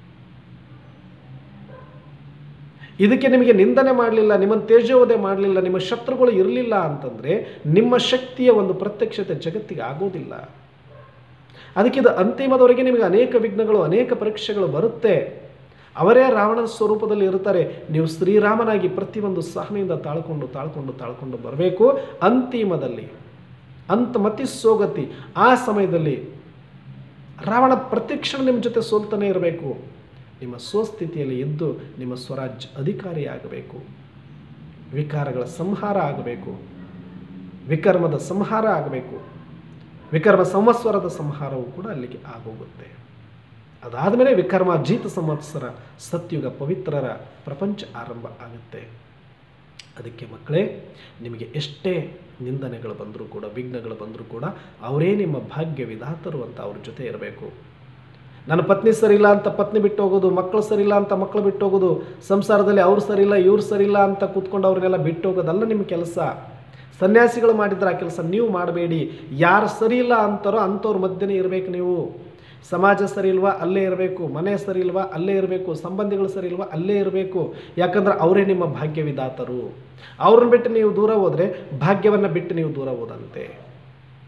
ಇದಕ್ಕೆ ನಿಮಗೆ ನಿಂದನೆ ಮಾಡಲಿಲ್ಲ, ನಿಮ್ಮನ್ನು ತೇಜೋವಧೆ ಮಾಡಲಿಲ್ಲ, ನಿಮ್ಮ ಶತ್ರುಗಳು ಇರಲಿಲ್ಲ ಅಂತಂದರೆ ನಿಮ್ಮ ಶಕ್ತಿಯ ಒಂದು ಪ್ರತ್ಯಕ್ಷತೆ ಜಗತ್ತಿಗೆ ಆಗೋದಿಲ್ಲ. ಅದಕ್ಕೆ ಇದು ಅಂತಿಮದವರೆಗೆ ನಿಮಗೆ ಅನೇಕ ವಿಘ್ನಗಳು, ಅನೇಕ ಪರೀಕ್ಷೆಗಳು ಬರುತ್ತೆ. ಅವರೇ ರಾವಣನ ಸ್ವರೂಪದಲ್ಲಿ ಇರ್ತಾರೆ. ನೀವು ಶ್ರೀರಾಮನಾಗಿ ಪ್ರತಿಯೊಂದು ಸಹನೆಯಿಂದ ತಾಳ್ಕೊಂಡು ಬರಬೇಕು. ಅಂತಿಮದಲ್ಲಿ ಅಂತಮತಿ ಸೋಗತಿ ಆ ಸಮಯದಲ್ಲಿ ರಾವಣ ಪ್ರತಿಕ್ಷಣ ನಿಮ್ಮ ಜೊತೆ ಸೋಲ್ತಾನೆ ಇರಬೇಕು. ನಿಮ್ಮ ಸ್ವಸ್ಥಿತಿಯಲ್ಲಿ ಇದ್ದು ನಿಮ್ಮ ಸ್ವರಾಜ್ಯ ಅಧಿಕಾರಿ ಆಗಬೇಕು. ವಿಕಾರಗಳ ಸಂಹಾರ ಆಗಬೇಕು, ವಿಕರ್ಮದ ಸಂಹಾರ ಆಗಬೇಕು. ವಿಕರ್ಮ ಸಂವತ್ಸರದ ಸಂಹಾರವೂ ಕೂಡ ಅಲ್ಲಿಗೆ ಆಗೋಗುತ್ತೆ. ಅದಾದಮೇಲೆ ವಿಕರ್ಮಾಜೀತ ಸಂವತ್ಸರ ಸತ್ಯುಗ ಪವಿತ್ರರ ಪ್ರಪಂಚ ಆರಂಭ ಆಗುತ್ತೆ. ಅದಕ್ಕೆ ಮಕ್ಕಳೇ, ನಿಮಗೆ ಎಷ್ಟೇ ನಿಂದನೆಗಳು ಬಂದರೂ ಕೂಡ, ವಿಘ್ನಗಳು ಬಂದರೂ ಕೂಡ ಅವರೇ ನಿಮ್ಮ ಭಾಗ್ಯ ವಿಧಾತರು ಅಂತ ಅವ್ರ ಜೊತೆ ಇರಬೇಕು. ನನ್ನ ಪತ್ನಿ ಸರಿಯಿಲ್ಲ ಅಂತ ಪತ್ನಿ ಬಿಟ್ಟು ಹೋಗೋದು, ಮಕ್ಕಳು ಸರಿಯಿಲ್ಲ ಅಂತ ಮಕ್ಕಳು ಬಿಟ್ಟು ಹೋಗೋದು, ಸಂಸಾರದಲ್ಲಿ ಅವ್ರು ಸರಿಯಿಲ್ಲ ಇವ್ರು ಸರಿಯಿಲ್ಲ ಅಂತ ಕೂತ್ಕೊಂಡು ಅವ್ರನ್ನೆಲ್ಲ ಬಿಟ್ಟು ಹೋಗೋದಲ್ಲ ನಿಮ್ಮ ಕೆಲಸ. ಸನ್ಯಾಸಿಗಳು ಮಾಡಿದ್ರೆ ಆ ಕೆಲಸ ನೀವು ಮಾಡಬೇಡಿ. ಯಾರು ಸರಿಯಿಲ್ಲ ಅಂತಾರೋ ಅಂಥವ್ರ ಮಧ್ಯೆ ಇರಬೇಕು ನೀವು. ಸಮಾಜ ಸರಿ ಇಲ್ವಾ ಅಲ್ಲೇ ಇರಬೇಕು, ಮನೆ ಸರಿ ಇಲ್ವಾ ಅಲ್ಲೇ ಇರಬೇಕು, ಸಂಬಂಧಿಗಳು ಸರಿ ಇಲ್ವಾ ಅಲ್ಲೇ ಇರಬೇಕು. ಯಾಕಂದ್ರೆ ಅವರೇ ನಿಮ್ಮ ಭಾಗ್ಯ ವಿಧಾತರು. ಅವ್ರನ್ನ ಬಿಟ್ಟು ನೀವು ದೂರ ಹೋದರೆ ಭಾಗ್ಯವನ್ನು ಬಿಟ್ಟು ನೀವು ದೂರ ಹೋದಂತೆ.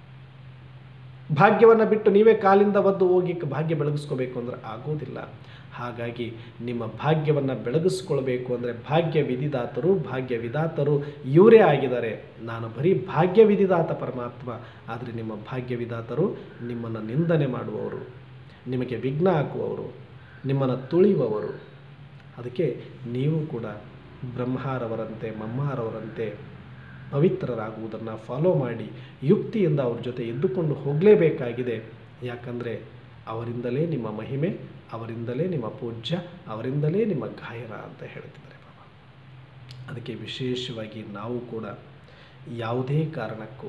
ಭಾಗ್ಯವನ್ನು ಬಿಟ್ಟು ನೀವೇ ಕಾಲಿಂದ ಒದ್ದು ಹೋಗಿ ಭಾಗ್ಯ ಬೆಳಗಿಸ್ಕೋಬೇಕು ಅಂದ್ರೆ ಆಗೋದಿಲ್ಲ. ಹಾಗಾಗಿ ನಿಮ್ಮ ಭಾಗ್ಯವನ್ನು ಬೆಳಗಿಸ್ಕೊಳ್ಬೇಕು ಅಂದರೆ ಭಾಗ್ಯ ವಿಧಿದಾತರು ಇವರೇ ಆಗಿದ್ದಾರೆ. ನಾನು ಬರೀ ಭಾಗ್ಯ ವಿಧಿದಾತ ಪರಮಾತ್ಮ, ಆದರೆ ನಿಮ್ಮ ಭಾಗ್ಯ ವಿಧಾತರು ನಿಮ್ಮನ್ನು ನಿಂದನೆ ಮಾಡುವವರು, ನಿಮಗೆ ವಿಘ್ನ ಹಾಕುವವರು, ನಿಮ್ಮನ್ನು ತುಳಿಯುವವರು. ಅದಕ್ಕೆ ನೀವು ಕೂಡ ಬ್ರಹ್ಮಾರವರಂತೆ ಮಮ್ಮಾರವರಂತೆ ಪವಿತ್ರರಾಗುವುದನ್ನು ಫಾಲೋ ಮಾಡಿ ಯುಕ್ತಿಯಿಂದ ಅವ್ರ ಜೊತೆ ಎದ್ದುಕೊಂಡು ಹೋಗಲೇಬೇಕಾಗಿದೆ. ಯಾಕಂದರೆ ಅವರಿಂದಲೇ ನಿಮ್ಮ ಮಹಿಮೆ, ಅವರಿಂದಲೇ ನಿಮ್ಮ ಪೂಜ್ಯ, ಅವರಿಂದಲೇ ನಿಮ್ಮ ಗಾಯನ ಅಂತ ಹೇಳ್ತಿದ್ದಾರೆ ಬಾಬಾ. ಅದಕ್ಕೆ ವಿಶೇಷವಾಗಿ ನಾವು ಕೂಡ ಯಾವುದೇ ಕಾರಣಕ್ಕೂ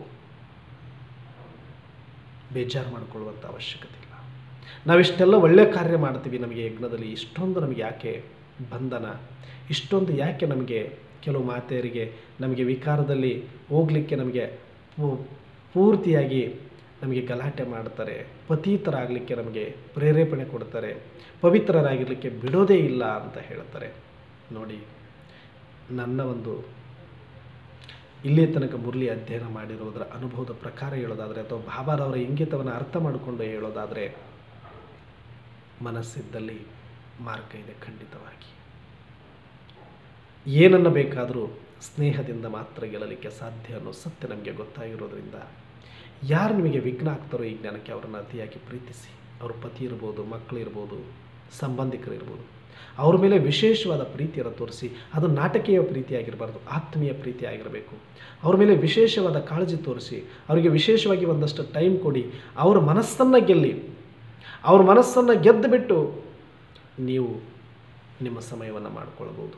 ಬೇಜಾರು ಮಾಡಿಕೊಳ್ಳುವಂಥ ಅವಶ್ಯಕತೆ ಇಲ್ಲ. ನಾವಿಷ್ಟೆಲ್ಲ ಒಳ್ಳೆಯ ಕಾರ್ಯ ಮಾಡ್ತೀವಿ, ನಮಗೆ ಯಜ್ಞದಲ್ಲಿ ಇಷ್ಟೊಂದು ನಮಗೆ ಯಾಕೆ ಬಂಧನ, ಇಷ್ಟೊಂದು ಯಾಕೆ ನಮಗೆ ಕೆಲವು ಮಾತೆಯರಿಗೆ ನಮಗೆ ವಿಕಾರದಲ್ಲಿ ಹೋಗಲಿಕ್ಕೆ ನಮಗೆ ಪೂರ್ತಿಯಾಗಿ ನಮಗೆ ಗಲಾಟೆ ಮಾಡ್ತಾರೆ, ಪತೀತರಾಗಲಿಕ್ಕೆ ನಮಗೆ ಪ್ರೇರೇಪಣೆ ಕೊಡ್ತಾರೆ, ಪವಿತ್ರರಾಗಿರಲಿಕ್ಕೆ ಬಿಡೋದೇ ಇಲ್ಲ ಅಂತ ಹೇಳ್ತಾರೆ. ನೋಡಿ, ನನ್ನ ಒಂದು ಇಲ್ಲಿಯ ತನಕ ಮುರಳಿ ಅಧ್ಯಯನ ಮಾಡಿರುವುದರ ಅನುಭವದ ಪ್ರಕಾರ ಹೇಳೋದಾದರೆ ಅಥವಾ ಬಾಬಾರವರ ಇಂಗಿತವನ್ನು ಅರ್ಥ ಮಾಡಿಕೊಂಡು ಹೇಳೋದಾದರೆ, ಮನಸ್ಸಿದ್ದಲ್ಲಿ ಮಾರ್ಗ ಇದೆ ಖಂಡಿತವಾಗಿ. ಏನನ್ನು ಬೇಕಾದರೂ ಸ್ನೇಹದಿಂದ ಮಾತ್ರ ಗೆಲ್ಲಲಿಕ್ಕೆ ಸಾಧ್ಯ ಅನ್ನೋ ಸತ್ಯ ನಮಗೆ ಗೊತ್ತಾಗಿರೋದ್ರಿಂದ ಯಾರು ನಿಮಗೆ ವಿಘ್ನ ಆಗ್ತಾರೋ ಈ ಜ್ಞಾನಕ್ಕೆ ಅವರನ್ನು ಅತಿಯಾಗಿ ಪ್ರೀತಿಸಿ. ಅವ್ರ ಪತಿ ಇರ್ಬೋದು, ಮಕ್ಕಳಿರ್ಬೋದು, ಸಂಬಂಧಿಕರಿರ್ಬೋದು, ಅವ್ರ ಮೇಲೆ ವಿಶೇಷವಾದ ಪ್ರೀತಿಯನ್ನು ತೋರಿಸಿ. ಅದು ನಾಟಕೀಯ ಪ್ರೀತಿಯಾಗಿರಬಾರ್ದು, ಆತ್ಮೀಯ ಪ್ರೀತಿ ಆಗಿರಬೇಕು. ಅವ್ರ ಮೇಲೆ ವಿಶೇಷವಾದ ಕಾಳಜಿ ತೋರಿಸಿ, ಅವರಿಗೆ ವಿಶೇಷವಾಗಿ ಒಂದಷ್ಟು ಟೈಮ್ ಕೊಡಿ. ಅವ್ರ ಮನಸ್ಸನ್ನು ಗೆಲ್ಲಿ. ಅವ್ರ ಮನಸ್ಸನ್ನು ಗೆದ್ದು ಬಿಟ್ಟು ನೀವು ನಿಮ್ಮ ಸಮಯವನ್ನು ಮಾಡಿಕೊಳ್ಬೋದು.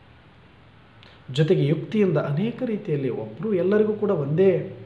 ಜೊತೆಗೆ ಯುಕ್ತಿಯಿಂದ ಅನೇಕ ರೀತಿಯಲ್ಲಿ ಒಬ್ಬರು ಎಲ್ಲರಿಗೂ ಕೂಡ ಒಂದೇ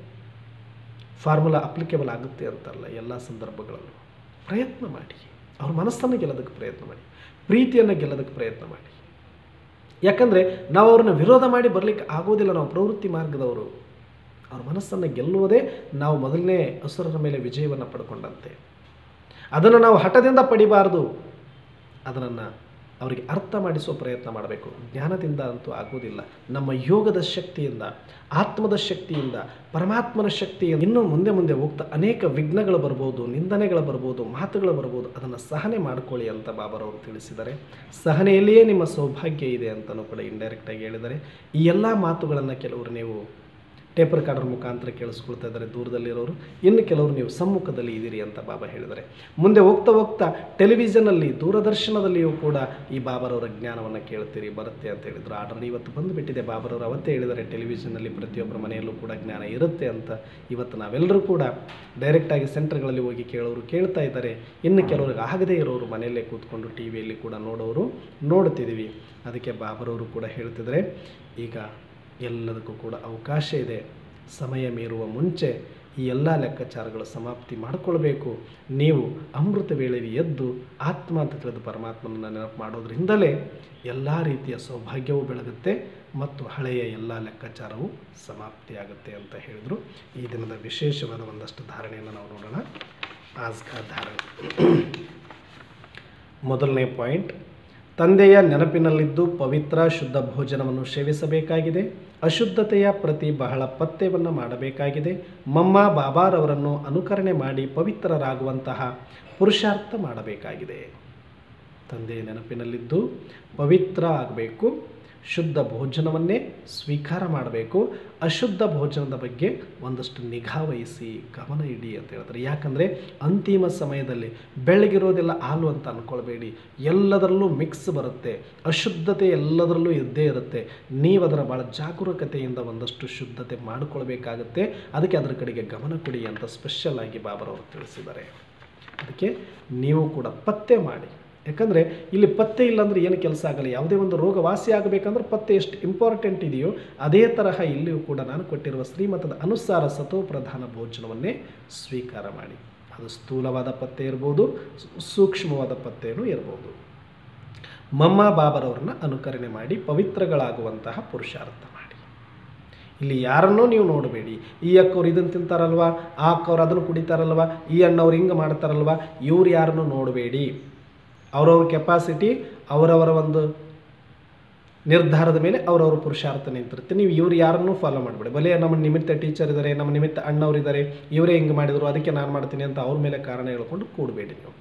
ಫಾರ್ಮುಲಾ ಅಪ್ಲಿಕೇಬಲ್ ಆಗುತ್ತೆ ಅಂತಲ್ಲ. ಎಲ್ಲ ಸಂದರ್ಭಗಳಲ್ಲೂ ಪ್ರಯತ್ನ ಮಾಡಿ, ಅವ್ರ ಮನಸ್ಸನ್ನು ಗೆಲ್ಲೋದಕ್ಕೆ ಪ್ರಯತ್ನ ಮಾಡಿ, ಪ್ರೀತಿಯನ್ನು ಗೆಲ್ಲೋದಕ್ಕೆ ಪ್ರಯತ್ನ ಮಾಡಿ. ಯಾಕಂದರೆ ನಾವು ಅವ್ರನ್ನ ವಿರೋಧ ಮಾಡಿ ಬರಲಿಕ್ಕೆ ಆಗೋದಿಲ್ಲ. ನಾವು ಪ್ರವೃತ್ತಿ ಮಾರ್ಗದವರು. ಅವ್ರ ಮನಸ್ಸನ್ನು ಗೆಲ್ಲುವುದೇ ನಾವು ಮೊದಲನೇ ಅಸುರರ ಮೇಲೆ ವಿಜಯವನ್ನು ಪಡ್ಕೊಂಡಂತೆ. ಅದನ್ನು ನಾವು ಹಠದಿಂದ ಪಡಿಬಾರ್ದು, ಅದನ್ನು ಅವರಿಗೆ ಅರ್ಥ ಮಾಡಿಸುವ ಪ್ರಯತ್ನ ಮಾಡಬೇಕು. ಜ್ಞಾನದಿಂದ ಅಂತೂ ಆಗೋದಿಲ್ಲ. ನಮ್ಮ ಯೋಗದ ಶಕ್ತಿಯಿಂದ, ಆತ್ಮದ ಶಕ್ತಿಯಿಂದ, ಪರಮಾತ್ಮನ ಶಕ್ತಿಯಿಂದ ಇನ್ನೂ ಮುಂದೆ ಮುಂದೆ ಹೋಗ್ತಾ ಅನೇಕ ವಿಘ್ನಗಳು ಬರ್ಬೋದು, ನಿಂದನೆಗಳು ಬರ್ಬೋದು, ಮಾತುಗಳು ಬರ್ಬೋದು. ಅದನ್ನು ಸಹನೆ ಮಾಡ್ಕೊಳ್ಳಿ ಅಂತ ಬಾಬಾರವರು ತಿಳಿಸಿದ್ದಾರೆ. ಸಹನೆಯಲ್ಲಿಯೇ ನಿಮ್ಮ ಸೌಭಾಗ್ಯ ಇದೆ ಅಂತಲೂ ಕೂಡ ಇಂಡೈರೆಕ್ಟಾಗಿ ಹೇಳಿದ್ದಾರೆ. ಈ ಎಲ್ಲ ಮಾತುಗಳನ್ನು ಕೆಲವರು ನೀವು ಟೇಪ್ ರೆಕಾರ್ಡರ್ ಮುಖಾಂತರ ಕೇಳಿಸ್ಕೊಳ್ತಾ ಇದ್ದಾರೆ ದೂರದಲ್ಲಿರೋರು, ಇನ್ನು ಕೆಲವರು ನೀವು ಸಮ್ಮುಖದಲ್ಲಿ ಇದ್ದೀರಿ ಅಂತ ಬಾಬಾ ಹೇಳಿದ್ದಾರೆ. ಮುಂದೆ ಹೋಗ್ತಾ ಹೋಗ್ತಾ ಟೆಲಿವಿಷನಲ್ಲಿ, ದೂರದರ್ಶನದಲ್ಲಿಯೂ ಕೂಡ ಈ ಬಾಬಾರವರ ಜ್ಞಾನವನ್ನು ಕೇಳ್ತೀರಿ, ಬರುತ್ತೆ ಅಂತ ಹೇಳಿದರು. ಆರ್ಡರ್ ಇವತ್ತು ಬಂದುಬಿಟ್ಟಿದೆ. ಬಾಬಾರವರು ಅವತ್ತೇ ಹೇಳಿದ್ದಾರೆ ಟೆಲಿವಿಷನಲ್ಲಿ ಪ್ರತಿಯೊಬ್ಬರ ಮನೆಯಲ್ಲೂ ಕೂಡ ಜ್ಞಾನ ಇರುತ್ತೆ ಅಂತ. ಇವತ್ತು ನಾವೆಲ್ಲರೂ ಕೂಡ ಡೈರೆಕ್ಟಾಗಿ ಸೆಂಟರ್ಗಳಲ್ಲಿ ಹೋಗಿ ಕೇಳೋರು ಕೇಳ್ತಾ ಇದ್ದಾರೆ. ಇನ್ನು ಕೆಲವ್ರಿಗೆ ಆಗದೇ ಇರೋರು ಮನೆಯಲ್ಲೇ ಕೂತ್ಕೊಂಡು ಟಿ ವಿಯಲ್ಲಿ ಕೂಡ ನೋಡೋರು ನೋಡ್ತಿದ್ದೀವಿ. ಅದಕ್ಕೆ ಬಾಬಾರವರು ಕೂಡ ಹೇಳ್ತಿದ್ದಾರೆ, ಈಗ ಎಲ್ಲದಕ್ಕೂ ಕೂಡ ಅವಕಾಶ ಇದೆ. ಸಮಯ ಮೀರುವ ಮುಂಚೆ ಈ ಎಲ್ಲ ಲೆಕ್ಕಾಚಾರಗಳು ಸಮಾಪ್ತಿ ಮಾಡಿಕೊಳ್ಬೇಕು. ನೀವು ಅಮೃತ ವೇಳೆಗೆ ಎದ್ದು ಆತ್ಮ ಅಂತ ತಿಳಿದು ಪರಮಾತ್ಮನನ್ನು ನೆನಪು ಮಾಡೋದ್ರಿಂದಲೇ ಎಲ್ಲ ರೀತಿಯ ಸೌಭಾಗ್ಯವೂ ಬೆಳಗುತ್ತೆ ಮತ್ತು ಹಳೆಯ ಎಲ್ಲ ಲೆಕ್ಕಾಚಾರವೂ ಸಮಾಪ್ತಿಯಾಗುತ್ತೆ ಅಂತ ಹೇಳಿದರು. ಈ ದಿನದ ವಿಶೇಷವಾದ ಒಂದಷ್ಟು ಧಾರಣೆಯನ್ನು ನಾವು ನೋಡೋಣ. ಆಸ್ಕಾ ಧಾರಣೆ. ಮೊದಲನೇ ಪಾಯಿಂಟ್, ತಂದೆಯ ನೆನಪಿನಲ್ಲಿದ್ದು ಪವಿತ್ರ ಶುದ್ಧ ಭೋಜನವನ್ನು ಸೇವಿಸಬೇಕಾಗಿದೆ. ಅಶುದ್ಧತೆಯ ಪ್ರತಿ ಬಹಳ ಪಥ್ಯವನ್ನು ಮಾಡಬೇಕಾಗಿದೆ. ಮಮ್ಮ ಬಾಬಾರವರನ್ನು ಅನುಕರಣೆ ಮಾಡಿ ಪವಿತ್ರರಾಗುವಂತಹ ಪುರುಷಾರ್ಥ ಮಾಡಬೇಕಾಗಿದೆ. ತಂದೆಯ ನೆನಪಿನಲ್ಲಿದ್ದು ಪವಿತ್ರ ಆಗಬೇಕು, ಶುದ್ಧ ಭೋಜನವನ್ನೇ ಸ್ವೀಕಾರ ಮಾಡಬೇಕು. ಅಶುದ್ಧ ಭೋಜನದ ಬಗ್ಗೆ ಒಂದಷ್ಟು ನಿಗಾ ವಹಿಸಿ ಗಮನ ಇಡಿ ಅಂತ ಹೇಳ್ತಾರೆ. ಯಾಕಂದರೆ ಅಂತಿಮ ಸಮಯದಲ್ಲಿ ಬೆಳಗಿರೋದೆಲ್ಲ ಹಾಲು ಅಂತ ಅಂದ್ಕೊಳ್ಬೇಡಿ. ಎಲ್ಲದರಲ್ಲೂ ಮಿಕ್ಸ್ ಬರುತ್ತೆ, ಅಶುದ್ಧತೆ ಎಲ್ಲದರಲ್ಲೂ ಇದ್ದೇ ಇರುತ್ತೆ. ನೀವು ಅದರ ಭಾಳ ಜಾಗರೂಕತೆಯಿಂದ ಒಂದಷ್ಟು ಶುದ್ಧತೆ ಮಾಡಿಕೊಳ್ಬೇಕಾಗತ್ತೆ. ಅದಕ್ಕೆ ಅದರ ಕಡೆಗೆ ಗಮನ ಕೊಡಿ ಅಂತ ಸ್ಪೆಷಲ್ ಆಗಿ ಬಾಬಾರವರು ತಿಳಿಸಿದ್ದಾರೆ. ಅದಕ್ಕೆ ನೀವು ಕೂಡ ಪತ್ತೆ ಮಾಡಿ. ಯಾಕಂದರೆ ಇಲ್ಲಿ ಪತ್ತೆ ಇಲ್ಲಾಂದರೆ ಏನು ಕೆಲಸ ಆಗಲ್ಲ. ಯಾವುದೇ ಒಂದು ರೋಗ ವಾಸಿ ಆಗಬೇಕಂದ್ರೆ ಪತ್ತೆ ಎಷ್ಟು ಇಂಪಾರ್ಟೆಂಟ್ ಇದೆಯೋ ಅದೇ ತರಹ ಇಲ್ಲಿಯೂ ಕೂಡ ನಾನು ಕೊಟ್ಟಿರುವ ಶ್ರೀಮತದ ಅನುಸಾರ ಸತೋಪ್ರಧಾನ ಭೋಜನವನ್ನೇ ಸ್ವೀಕಾರ ಮಾಡಿ. ಅದು ಸ್ಥೂಲವಾದ ಪತ್ತೆ ಇರ್ಬೋದು, ಸೂಕ್ಷ್ಮವಾದ ಪತ್ತೆಯೂ ಇರ್ಬೋದು. ಮಮ್ಮ ಬಾಬಾರವ್ರನ್ನ ಅನುಕರಣೆ ಮಾಡಿ ಪವಿತ್ರಗಳಾಗುವಂತಹ ಪುರುಷಾರ್ಥ ಮಾಡಿ. ಇಲ್ಲಿ ಯಾರನ್ನೂ ನೀವು ನೋಡಬೇಡಿ. ಈ ಅಕ್ಕವ್ರು ಇದನ್ನು ತಿಂತಾರಲ್ವ, ಆ ಅಕ್ಕವ್ರು ಅದನ್ನು ಕುಡಿತಾರಲ್ವ, ಈ ಅಣ್ಣವ್ರು ಹಿಂಗೆ ಮಾಡ್ತಾರಲ್ವ, ಇವ್ರು ಯಾರನ್ನೂ ನೋಡಬೇಡಿ. ಅವರವ್ರ ಕೆಪಾಸಿಟಿ, ಅವರವರ ಒಂದು ನಿರ್ಧಾರದ ಮೇಲೆ ಅವರವ್ರ ಪುರುಷಾರ್ಥ ನಿಂತಿರುತ್ತೆ. ನೀವು ಇವ್ರು ಯಾರನ್ನೂ ಫಾಲೋ ಮಾಡಬೇಡಿ. ಭಲೆ ನಮ್ಮ ನಿಮಿತ್ತ ಟೀಚರ್ ಇದ್ದಾರೆ, ನಮ್ಮ ನಿಮಿತ್ತ ಅಣ್ಣವ್ರು ಇದ್ದಾರೆ, ಇವರೇ ಹಿಂಗೆ ಮಾಡಿದರು ಅದಕ್ಕೆ ನಾನು ಮಾಡ್ತೀನಿ ಅಂತ ಅವ್ರ ಮೇಲೆ ಕಾರಣ ಹೇಳ್ಕೊಂಡು ಕೂಡಬೇಡಿ. ನೀವು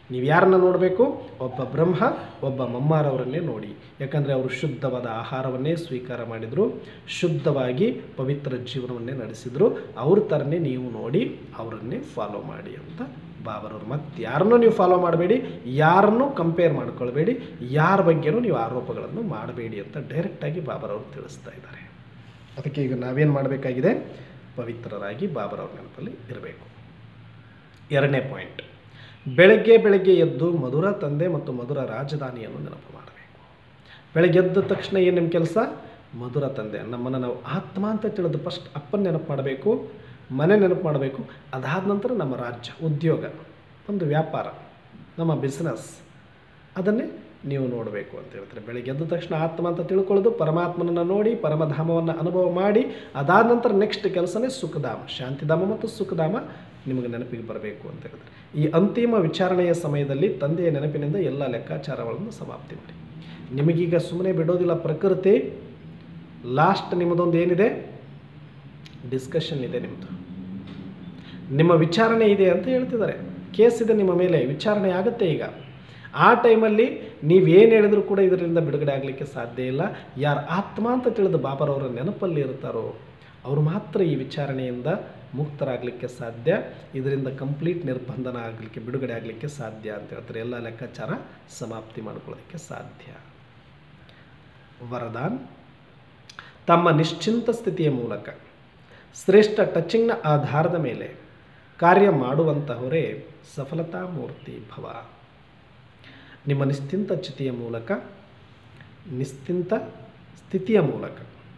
ನೀವು ಯಾರನ್ನ ನೋಡಬೇಕು? ಒಬ್ಬ ಬ್ರಹ್ಮ, ಒಬ್ಬ ಮಮ್ಮಾರವರನ್ನೇ ನೋಡಿ. ಯಾಕಂದರೆ ಅವರು ಶುದ್ಧವಾದ ಆಹಾರವನ್ನೇ ಸ್ವೀಕಾರ ಮಾಡಿದರು, ಶುದ್ಧವಾಗಿ ಪವಿತ್ರ ಜೀವನವನ್ನೇ ನಡೆಸಿದರು. ಅವ್ರ ಥರನೇ ನೀವು ನೋಡಿ ಅವರನ್ನೇ ಫಾಲೋ ಮಾಡಿ ಅಂತ ಬಾಬರವರು. ಮತ್ತು ಯಾರನ್ನೂ ನೀವು ಫಾಲೋ ಮಾಡಬೇಡಿ, ಯಾರನ್ನೂ ಕಂಪೇರ್ ಮಾಡ್ಕೊಳ್ಬೇಡಿ, ಯಾರ ಬಗ್ಗೆನೂ ನೀವು ಆರೋಪಗಳನ್ನು ಮಾಡಬೇಡಿ ಅಂತ ಡೈರೆಕ್ಟಾಗಿ ಬಾಬರವರು ತಿಳಿಸ್ತಾ ಇದ್ದಾರೆ. ಅದಕ್ಕೆ ಈಗ ನಾವೇನು ಮಾಡಬೇಕಾಗಿದೆ? ಪವಿತ್ರರಾಗಿ ಬಾಬರವ್ರ ನೆನಪಲ್ಲಿ ಇರಬೇಕು. ಎರಡನೇ ಪಾಯಿಂಟ್, ಬೆಳಗ್ಗೆ ಎದ್ದು ಮಧುರ ತಂದೆ ಮತ್ತು ಮಧುರ ರಾಜಧಾನಿಯನ್ನು ನೆನಪು ಮಾಡಬೇಕು. ಬೆಳಗ್ಗೆ ಎದ್ದ ತಕ್ಷಣ ಏನು ನಿಮ್ಮ ಕೆಲಸ? ಮಧುರ ತಂದೆ, ನಮ್ಮನ್ನು ನಾವು ಆತ್ಮ ಅಂತ ತಿಳಿದು ಫಸ್ಟ್ ಅಪ್ಪನ ನೆನಪು ಮಾಡಬೇಕು, ಮನೆ ನೆನಪು ಮಾಡಬೇಕು. ಅದಾದ ನಂತರ ನಮ್ಮ ರಾಜ್ಯ, ಉದ್ಯೋಗ, ಒಂದು ವ್ಯಾಪಾರ, ನಮ್ಮ ಬಿಸ್ನೆಸ್, ಅದನ್ನೇ ನೀವು ನೋಡಬೇಕು ಅಂತ ಹೇಳ್ತಾರೆ. ಬೆಳಗ್ಗೆ ಎದ್ದ ತಕ್ಷಣ ಆತ್ಮ ಅಂತ ತಿಳ್ಕೊಳ್ಳೋದು, ಪರಮಾತ್ಮನನ್ನು ನೋಡಿ ಪರಮಧಾಮವನ್ನು ಅನುಭವ ಮಾಡಿ, ಅದಾದ ನಂತರ ನೆಕ್ಸ್ಟ್ ಕೆಲಸನೇ ಸುಖಧಾಮ, ಶಾಂತಿಧಾಮ ಮತ್ತು ಸುಖಧಾಮ ನಿಮಗೆ ನೆನಪಿಗೆ ಬರಬೇಕು ಅಂತ ಹೇಳ್ತಾರೆ. ಈ ಅಂತಿಮ ವಿಚಾರಣೆಯ ಸಮಯದಲ್ಲಿ ತಂದೆಯ ನೆನಪಿನಿಂದ ಎಲ್ಲ ಲೆಕ್ಕಾಚಾರಗಳನ್ನು ಸಮಾಪ್ತಿ ಮಾಡಿ. ನಿಮಗೀಗ ಸುಮ್ಮನೆ ಬಿಡೋದಿಲ್ಲ ಪ್ರಕೃತಿ. ಲಾಸ್ಟ್ ನಿಮ್ಮದೊಂದು ಏನಿದೆ? ಡಿಸ್ಕಷನ್ ಇದೆ, ನಿಮ್ಮ ವಿಚಾರಣೆ ಇದೆ ಅಂತ ಹೇಳ್ತಿದ್ದಾರೆ. ಕೇಸ್ ಇದೆ ನಿಮ್ಮ ಮೇಲೆ, ವಿಚಾರಣೆ ಆಗುತ್ತೆ ಈಗ. ಆ ಟೈಮಲ್ಲಿ ನೀವೇನು ಹೇಳಿದ್ರು ಕೂಡ ಇದರಿಂದ ಬಿಡುಗಡೆ ಆಗಲಿಕ್ಕೆ ಸಾಧ್ಯ ಇಲ್ಲ. ಯಾರು ಆತ್ಮ ಅಂತ ತಿಳಿದು ಬಾಬರವರ ನೆನಪಲ್ಲಿ ಇರ್ತಾರೋ ಅವರು ಮಾತ್ರ ಈ ವಿಚಾರಣೆಯಿಂದ ಮುಕ್ತರಾಗಲಿಕ್ಕೆ ಸಾಧ್ಯ. ಇದರಿಂದ ಕಂಪ್ಲೀಟ್ ನಿರ್ಬಂಧನ ಆಗಲಿಕ್ಕೆ, ಬಿಡುಗಡೆ ಆಗಲಿಕ್ಕೆ ಸಾಧ್ಯ ಅಂತ ಹೇಳ್ತಾರೆ. ಎಲ್ಲ ಲೆಕ್ಕಾಚಾರ ಸಮಾಪ್ತಿ ಮಾಡ್ಕೊಳ್ಳೋದಕ್ಕೆ ಸಾಧ್ಯ. ವರದಾನ್, ತಮ್ಮ ನಿಶ್ಚಿಂತ ಸ್ಥಿತಿಯ ಮೂಲಕ ಶ್ರೇಷ್ಠ ಟಚಿಂಗ್ನ ಆಧಾರದ ಮೇಲೆ ಕಾರ್ಯ ಮಾಡುವಂತಹವರೇ ಸಫಲತಾ ಮೂರ್ತಿ ಭವ. ನಿಮ್ಮ ನಿಶ್ಚಿಂತ ಸ್ಥಿತಿಯ ಮೂಲಕ, ನಿಶ್ಚಿಂತ ಸ್ಥಿತಿಯ ಮೂಲಕ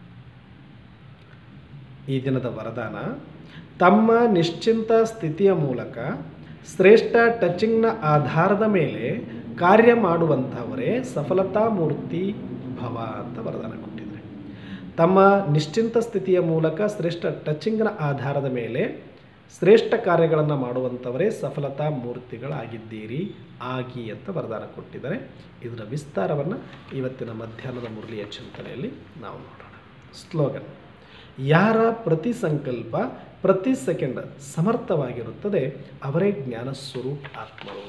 ಈ ದಿನದ ವರದಾನ, ತಮ್ಮ ನಿಶ್ಚಿಂತ ಸ್ಥಿತಿಯ ಮೂಲಕ ಶ್ರೇಷ್ಠ ಟಚಿಂಗ್ನ ಆಧಾರದ ಮೇಲೆ ಕಾರ್ಯ ಮಾಡುವಂಥವರೇ ಸಫಲತಾ ಮೂರ್ತಿ ಭವ ಅಂತ ವರದಾನ ಕೊಟ್ಟಿದ್ದಾರೆ. ತಮ್ಮ ನಿಶ್ಚಿಂತ ಸ್ಥಿತಿಯ ಮೂಲಕ ಶ್ರೇಷ್ಠ ಟಚಿಂಗ್ನ ಆಧಾರದ ಮೇಲೆ ಶ್ರೇಷ್ಠ ಕಾರ್ಯಗಳನ್ನು ಮಾಡುವಂಥವರೇ ಸಫಲತಾ ಮೂರ್ತಿಗಳಾಗಿದ್ದೀರಿ, ಆಗಿ ಅಂತ ವರದಾನ ಕೊಟ್ಟಿದ್ದಾರೆ. ಇದರ ವಿಸ್ತಾರವನ್ನು ಇವತ್ತಿನ ಮಧ್ಯಾಹ್ನದ ಮುರಳಿಯ ಚಿಂತನೆಯಲ್ಲಿ ನಾವು ನೋಡೋಣ. ಸ್ಲೋಗನ್: ಯಾರ ಪ್ರತಿ ಸಂಕಲ್ಪ ಪ್ರತಿ ಸೆಕೆಂಡ್ ಸಮರ್ಥವಾಗಿರುತ್ತದೆ ಅವರೇ ಜ್ಞಾನ ಸ್ವರೂಪ ಆತ್ಮರು.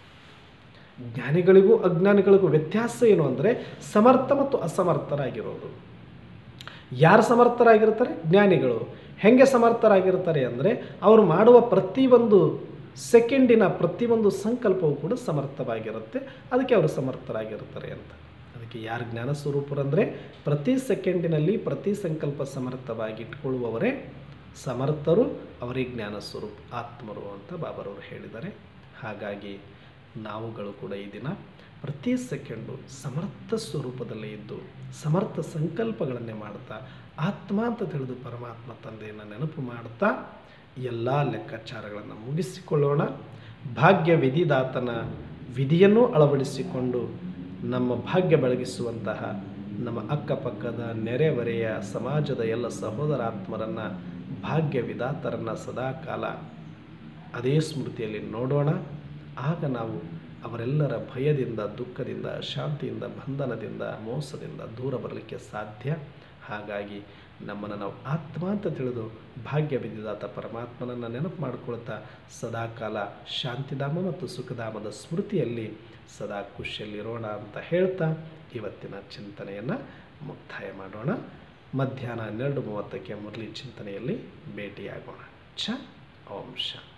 ಜ್ಞಾನಿಗಳಿಗೂ ಅಜ್ಞಾನಿಗಳಿಗೂ ವ್ಯತ್ಯಾಸ ಏನು ಅಂದರೆ ಸಮರ್ಥ ಮತ್ತು ಅಸಮರ್ಥರಾಗಿರೋದು. ಯಾರು ಸಮರ್ಥರಾಗಿರ್ತಾರೆ? ಜ್ಞಾನಿಗಳು. ಹೆಂಗೆ ಸಮರ್ಥರಾಗಿರ್ತಾರೆ ಅಂದರೆ ಅವರು ಮಾಡುವ ಪ್ರತಿಯೊಂದು ಸೆಕೆಂಡಿನ ಪ್ರತಿಯೊಂದು ಸಂಕಲ್ಪವೂ ಕೂಡ ಸಮರ್ಥವಾಗಿರುತ್ತೆ, ಅದಕ್ಕೆ ಅವರು ಸಮರ್ಥರಾಗಿರ್ತಾರೆ ಅಂತ. ಅದಕ್ಕೆ ಯಾರು ಜ್ಞಾನ ಸ್ವರೂಪರಂದರೆ ಪ್ರತಿ ಸೆಕೆಂಡಿನಲ್ಲಿ ಪ್ರತಿ ಸಂಕಲ್ಪ ಸಮರ್ಥವಾಗಿ ಇಟ್ಕೊಳ್ಳುವವರೇ ಸಮರ್ಥರು, ಅವರೇ ಜ್ಞಾನ ಸ್ವರೂಪ ಆತ್ಮರು ಅಂತ ಬಾಬರವರು ಹೇಳಿದ್ದಾರೆ. ಹಾಗಾಗಿ ನಾವುಗಳು ಕೂಡ ಈ ದಿನ ಪ್ರತಿ ಸೆಕೆಂಡು ಸಮರ್ಥ ಸ್ವರೂಪದಲ್ಲೇ ಇದ್ದು ಸಮರ್ಥ ಸಂಕಲ್ಪಗಳನ್ನೇ ಮಾಡ್ತಾ ಆತ್ಮ ಅಂತ ತಿಳಿದು ಪರಮಾತ್ಮ ತಂದೆಯನ್ನು ನೆನಪು ಮಾಡ್ತಾ ಎಲ್ಲ ಲೆಕ್ಕಾಚಾರಗಳನ್ನು ಮುಗಿಸಿಕೊಳ್ಳೋಣ. ಭಾಗ್ಯ ವಿಧಿದಾತನ ವಿಧಿಯನ್ನು ಅಳವಡಿಸಿಕೊಂಡು ನಮ್ಮ ಭಾಗ್ಯ ಬೆಳಗಿಸುವಂತಹ ನಮ್ಮ ಅಕ್ಕಪಕ್ಕದ ನೆರೆಹೊರೆಯ ಸಮಾಜದ ಎಲ್ಲ ಸಹೋದರಾತ್ಮರನ್ನು, ಭಾಗ್ಯ ವಿಧಾತರನ್ನು ಸದಾಕಾಲ ಅದೇ ಸ್ಮೃತಿಯಲ್ಲಿ ನೋಡೋಣ. ಆಗ ನಾವು ಅವರೆಲ್ಲರ ಭಯದಿಂದ, ದುಃಖದಿಂದ, ಶಾಂತಿಯಿಂದ, ಬಂಧನದಿಂದ, ಮೋಸದಿಂದ ದೂರ ಬರಲಿಕ್ಕೆ ಸಾಧ್ಯ. ಹಾಗಾಗಿ ನಮ್ಮನ್ನು ನಾವು ಆತ್ಮ ಅಂತ ತಿಳಿದು ಭಾಗ್ಯ ವಿಧಿದಾತ ಪರಮಾತ್ಮನನ್ನು ನೆನಪು ಮಾಡಿಕೊಳ್ತಾ ಸದಾಕಾಲ ಶಾಂತಿಧಾಮ ಮತ್ತು ಸುಖಧಾಮದ ಸ್ಮೃತಿಯಲ್ಲಿ ಸದಾ ಖುಷಿಯಲ್ಲಿರೋಣ ಅಂತ ಹೇಳ್ತಾ ಇವತ್ತಿನ ಚಿಂತನೆಯನ್ನು ಮುಕ್ತಾಯ ಮಾಡೋಣ. ಮಧ್ಯಾಹ್ನ 12:30ಕ್ಕೆ ಮುರಳಿ ಚಿಂತನೆಯಲ್ಲಿ ಭೇಟಿಯಾಗೋಣ. ಓಂ ಶಾಂತಿ.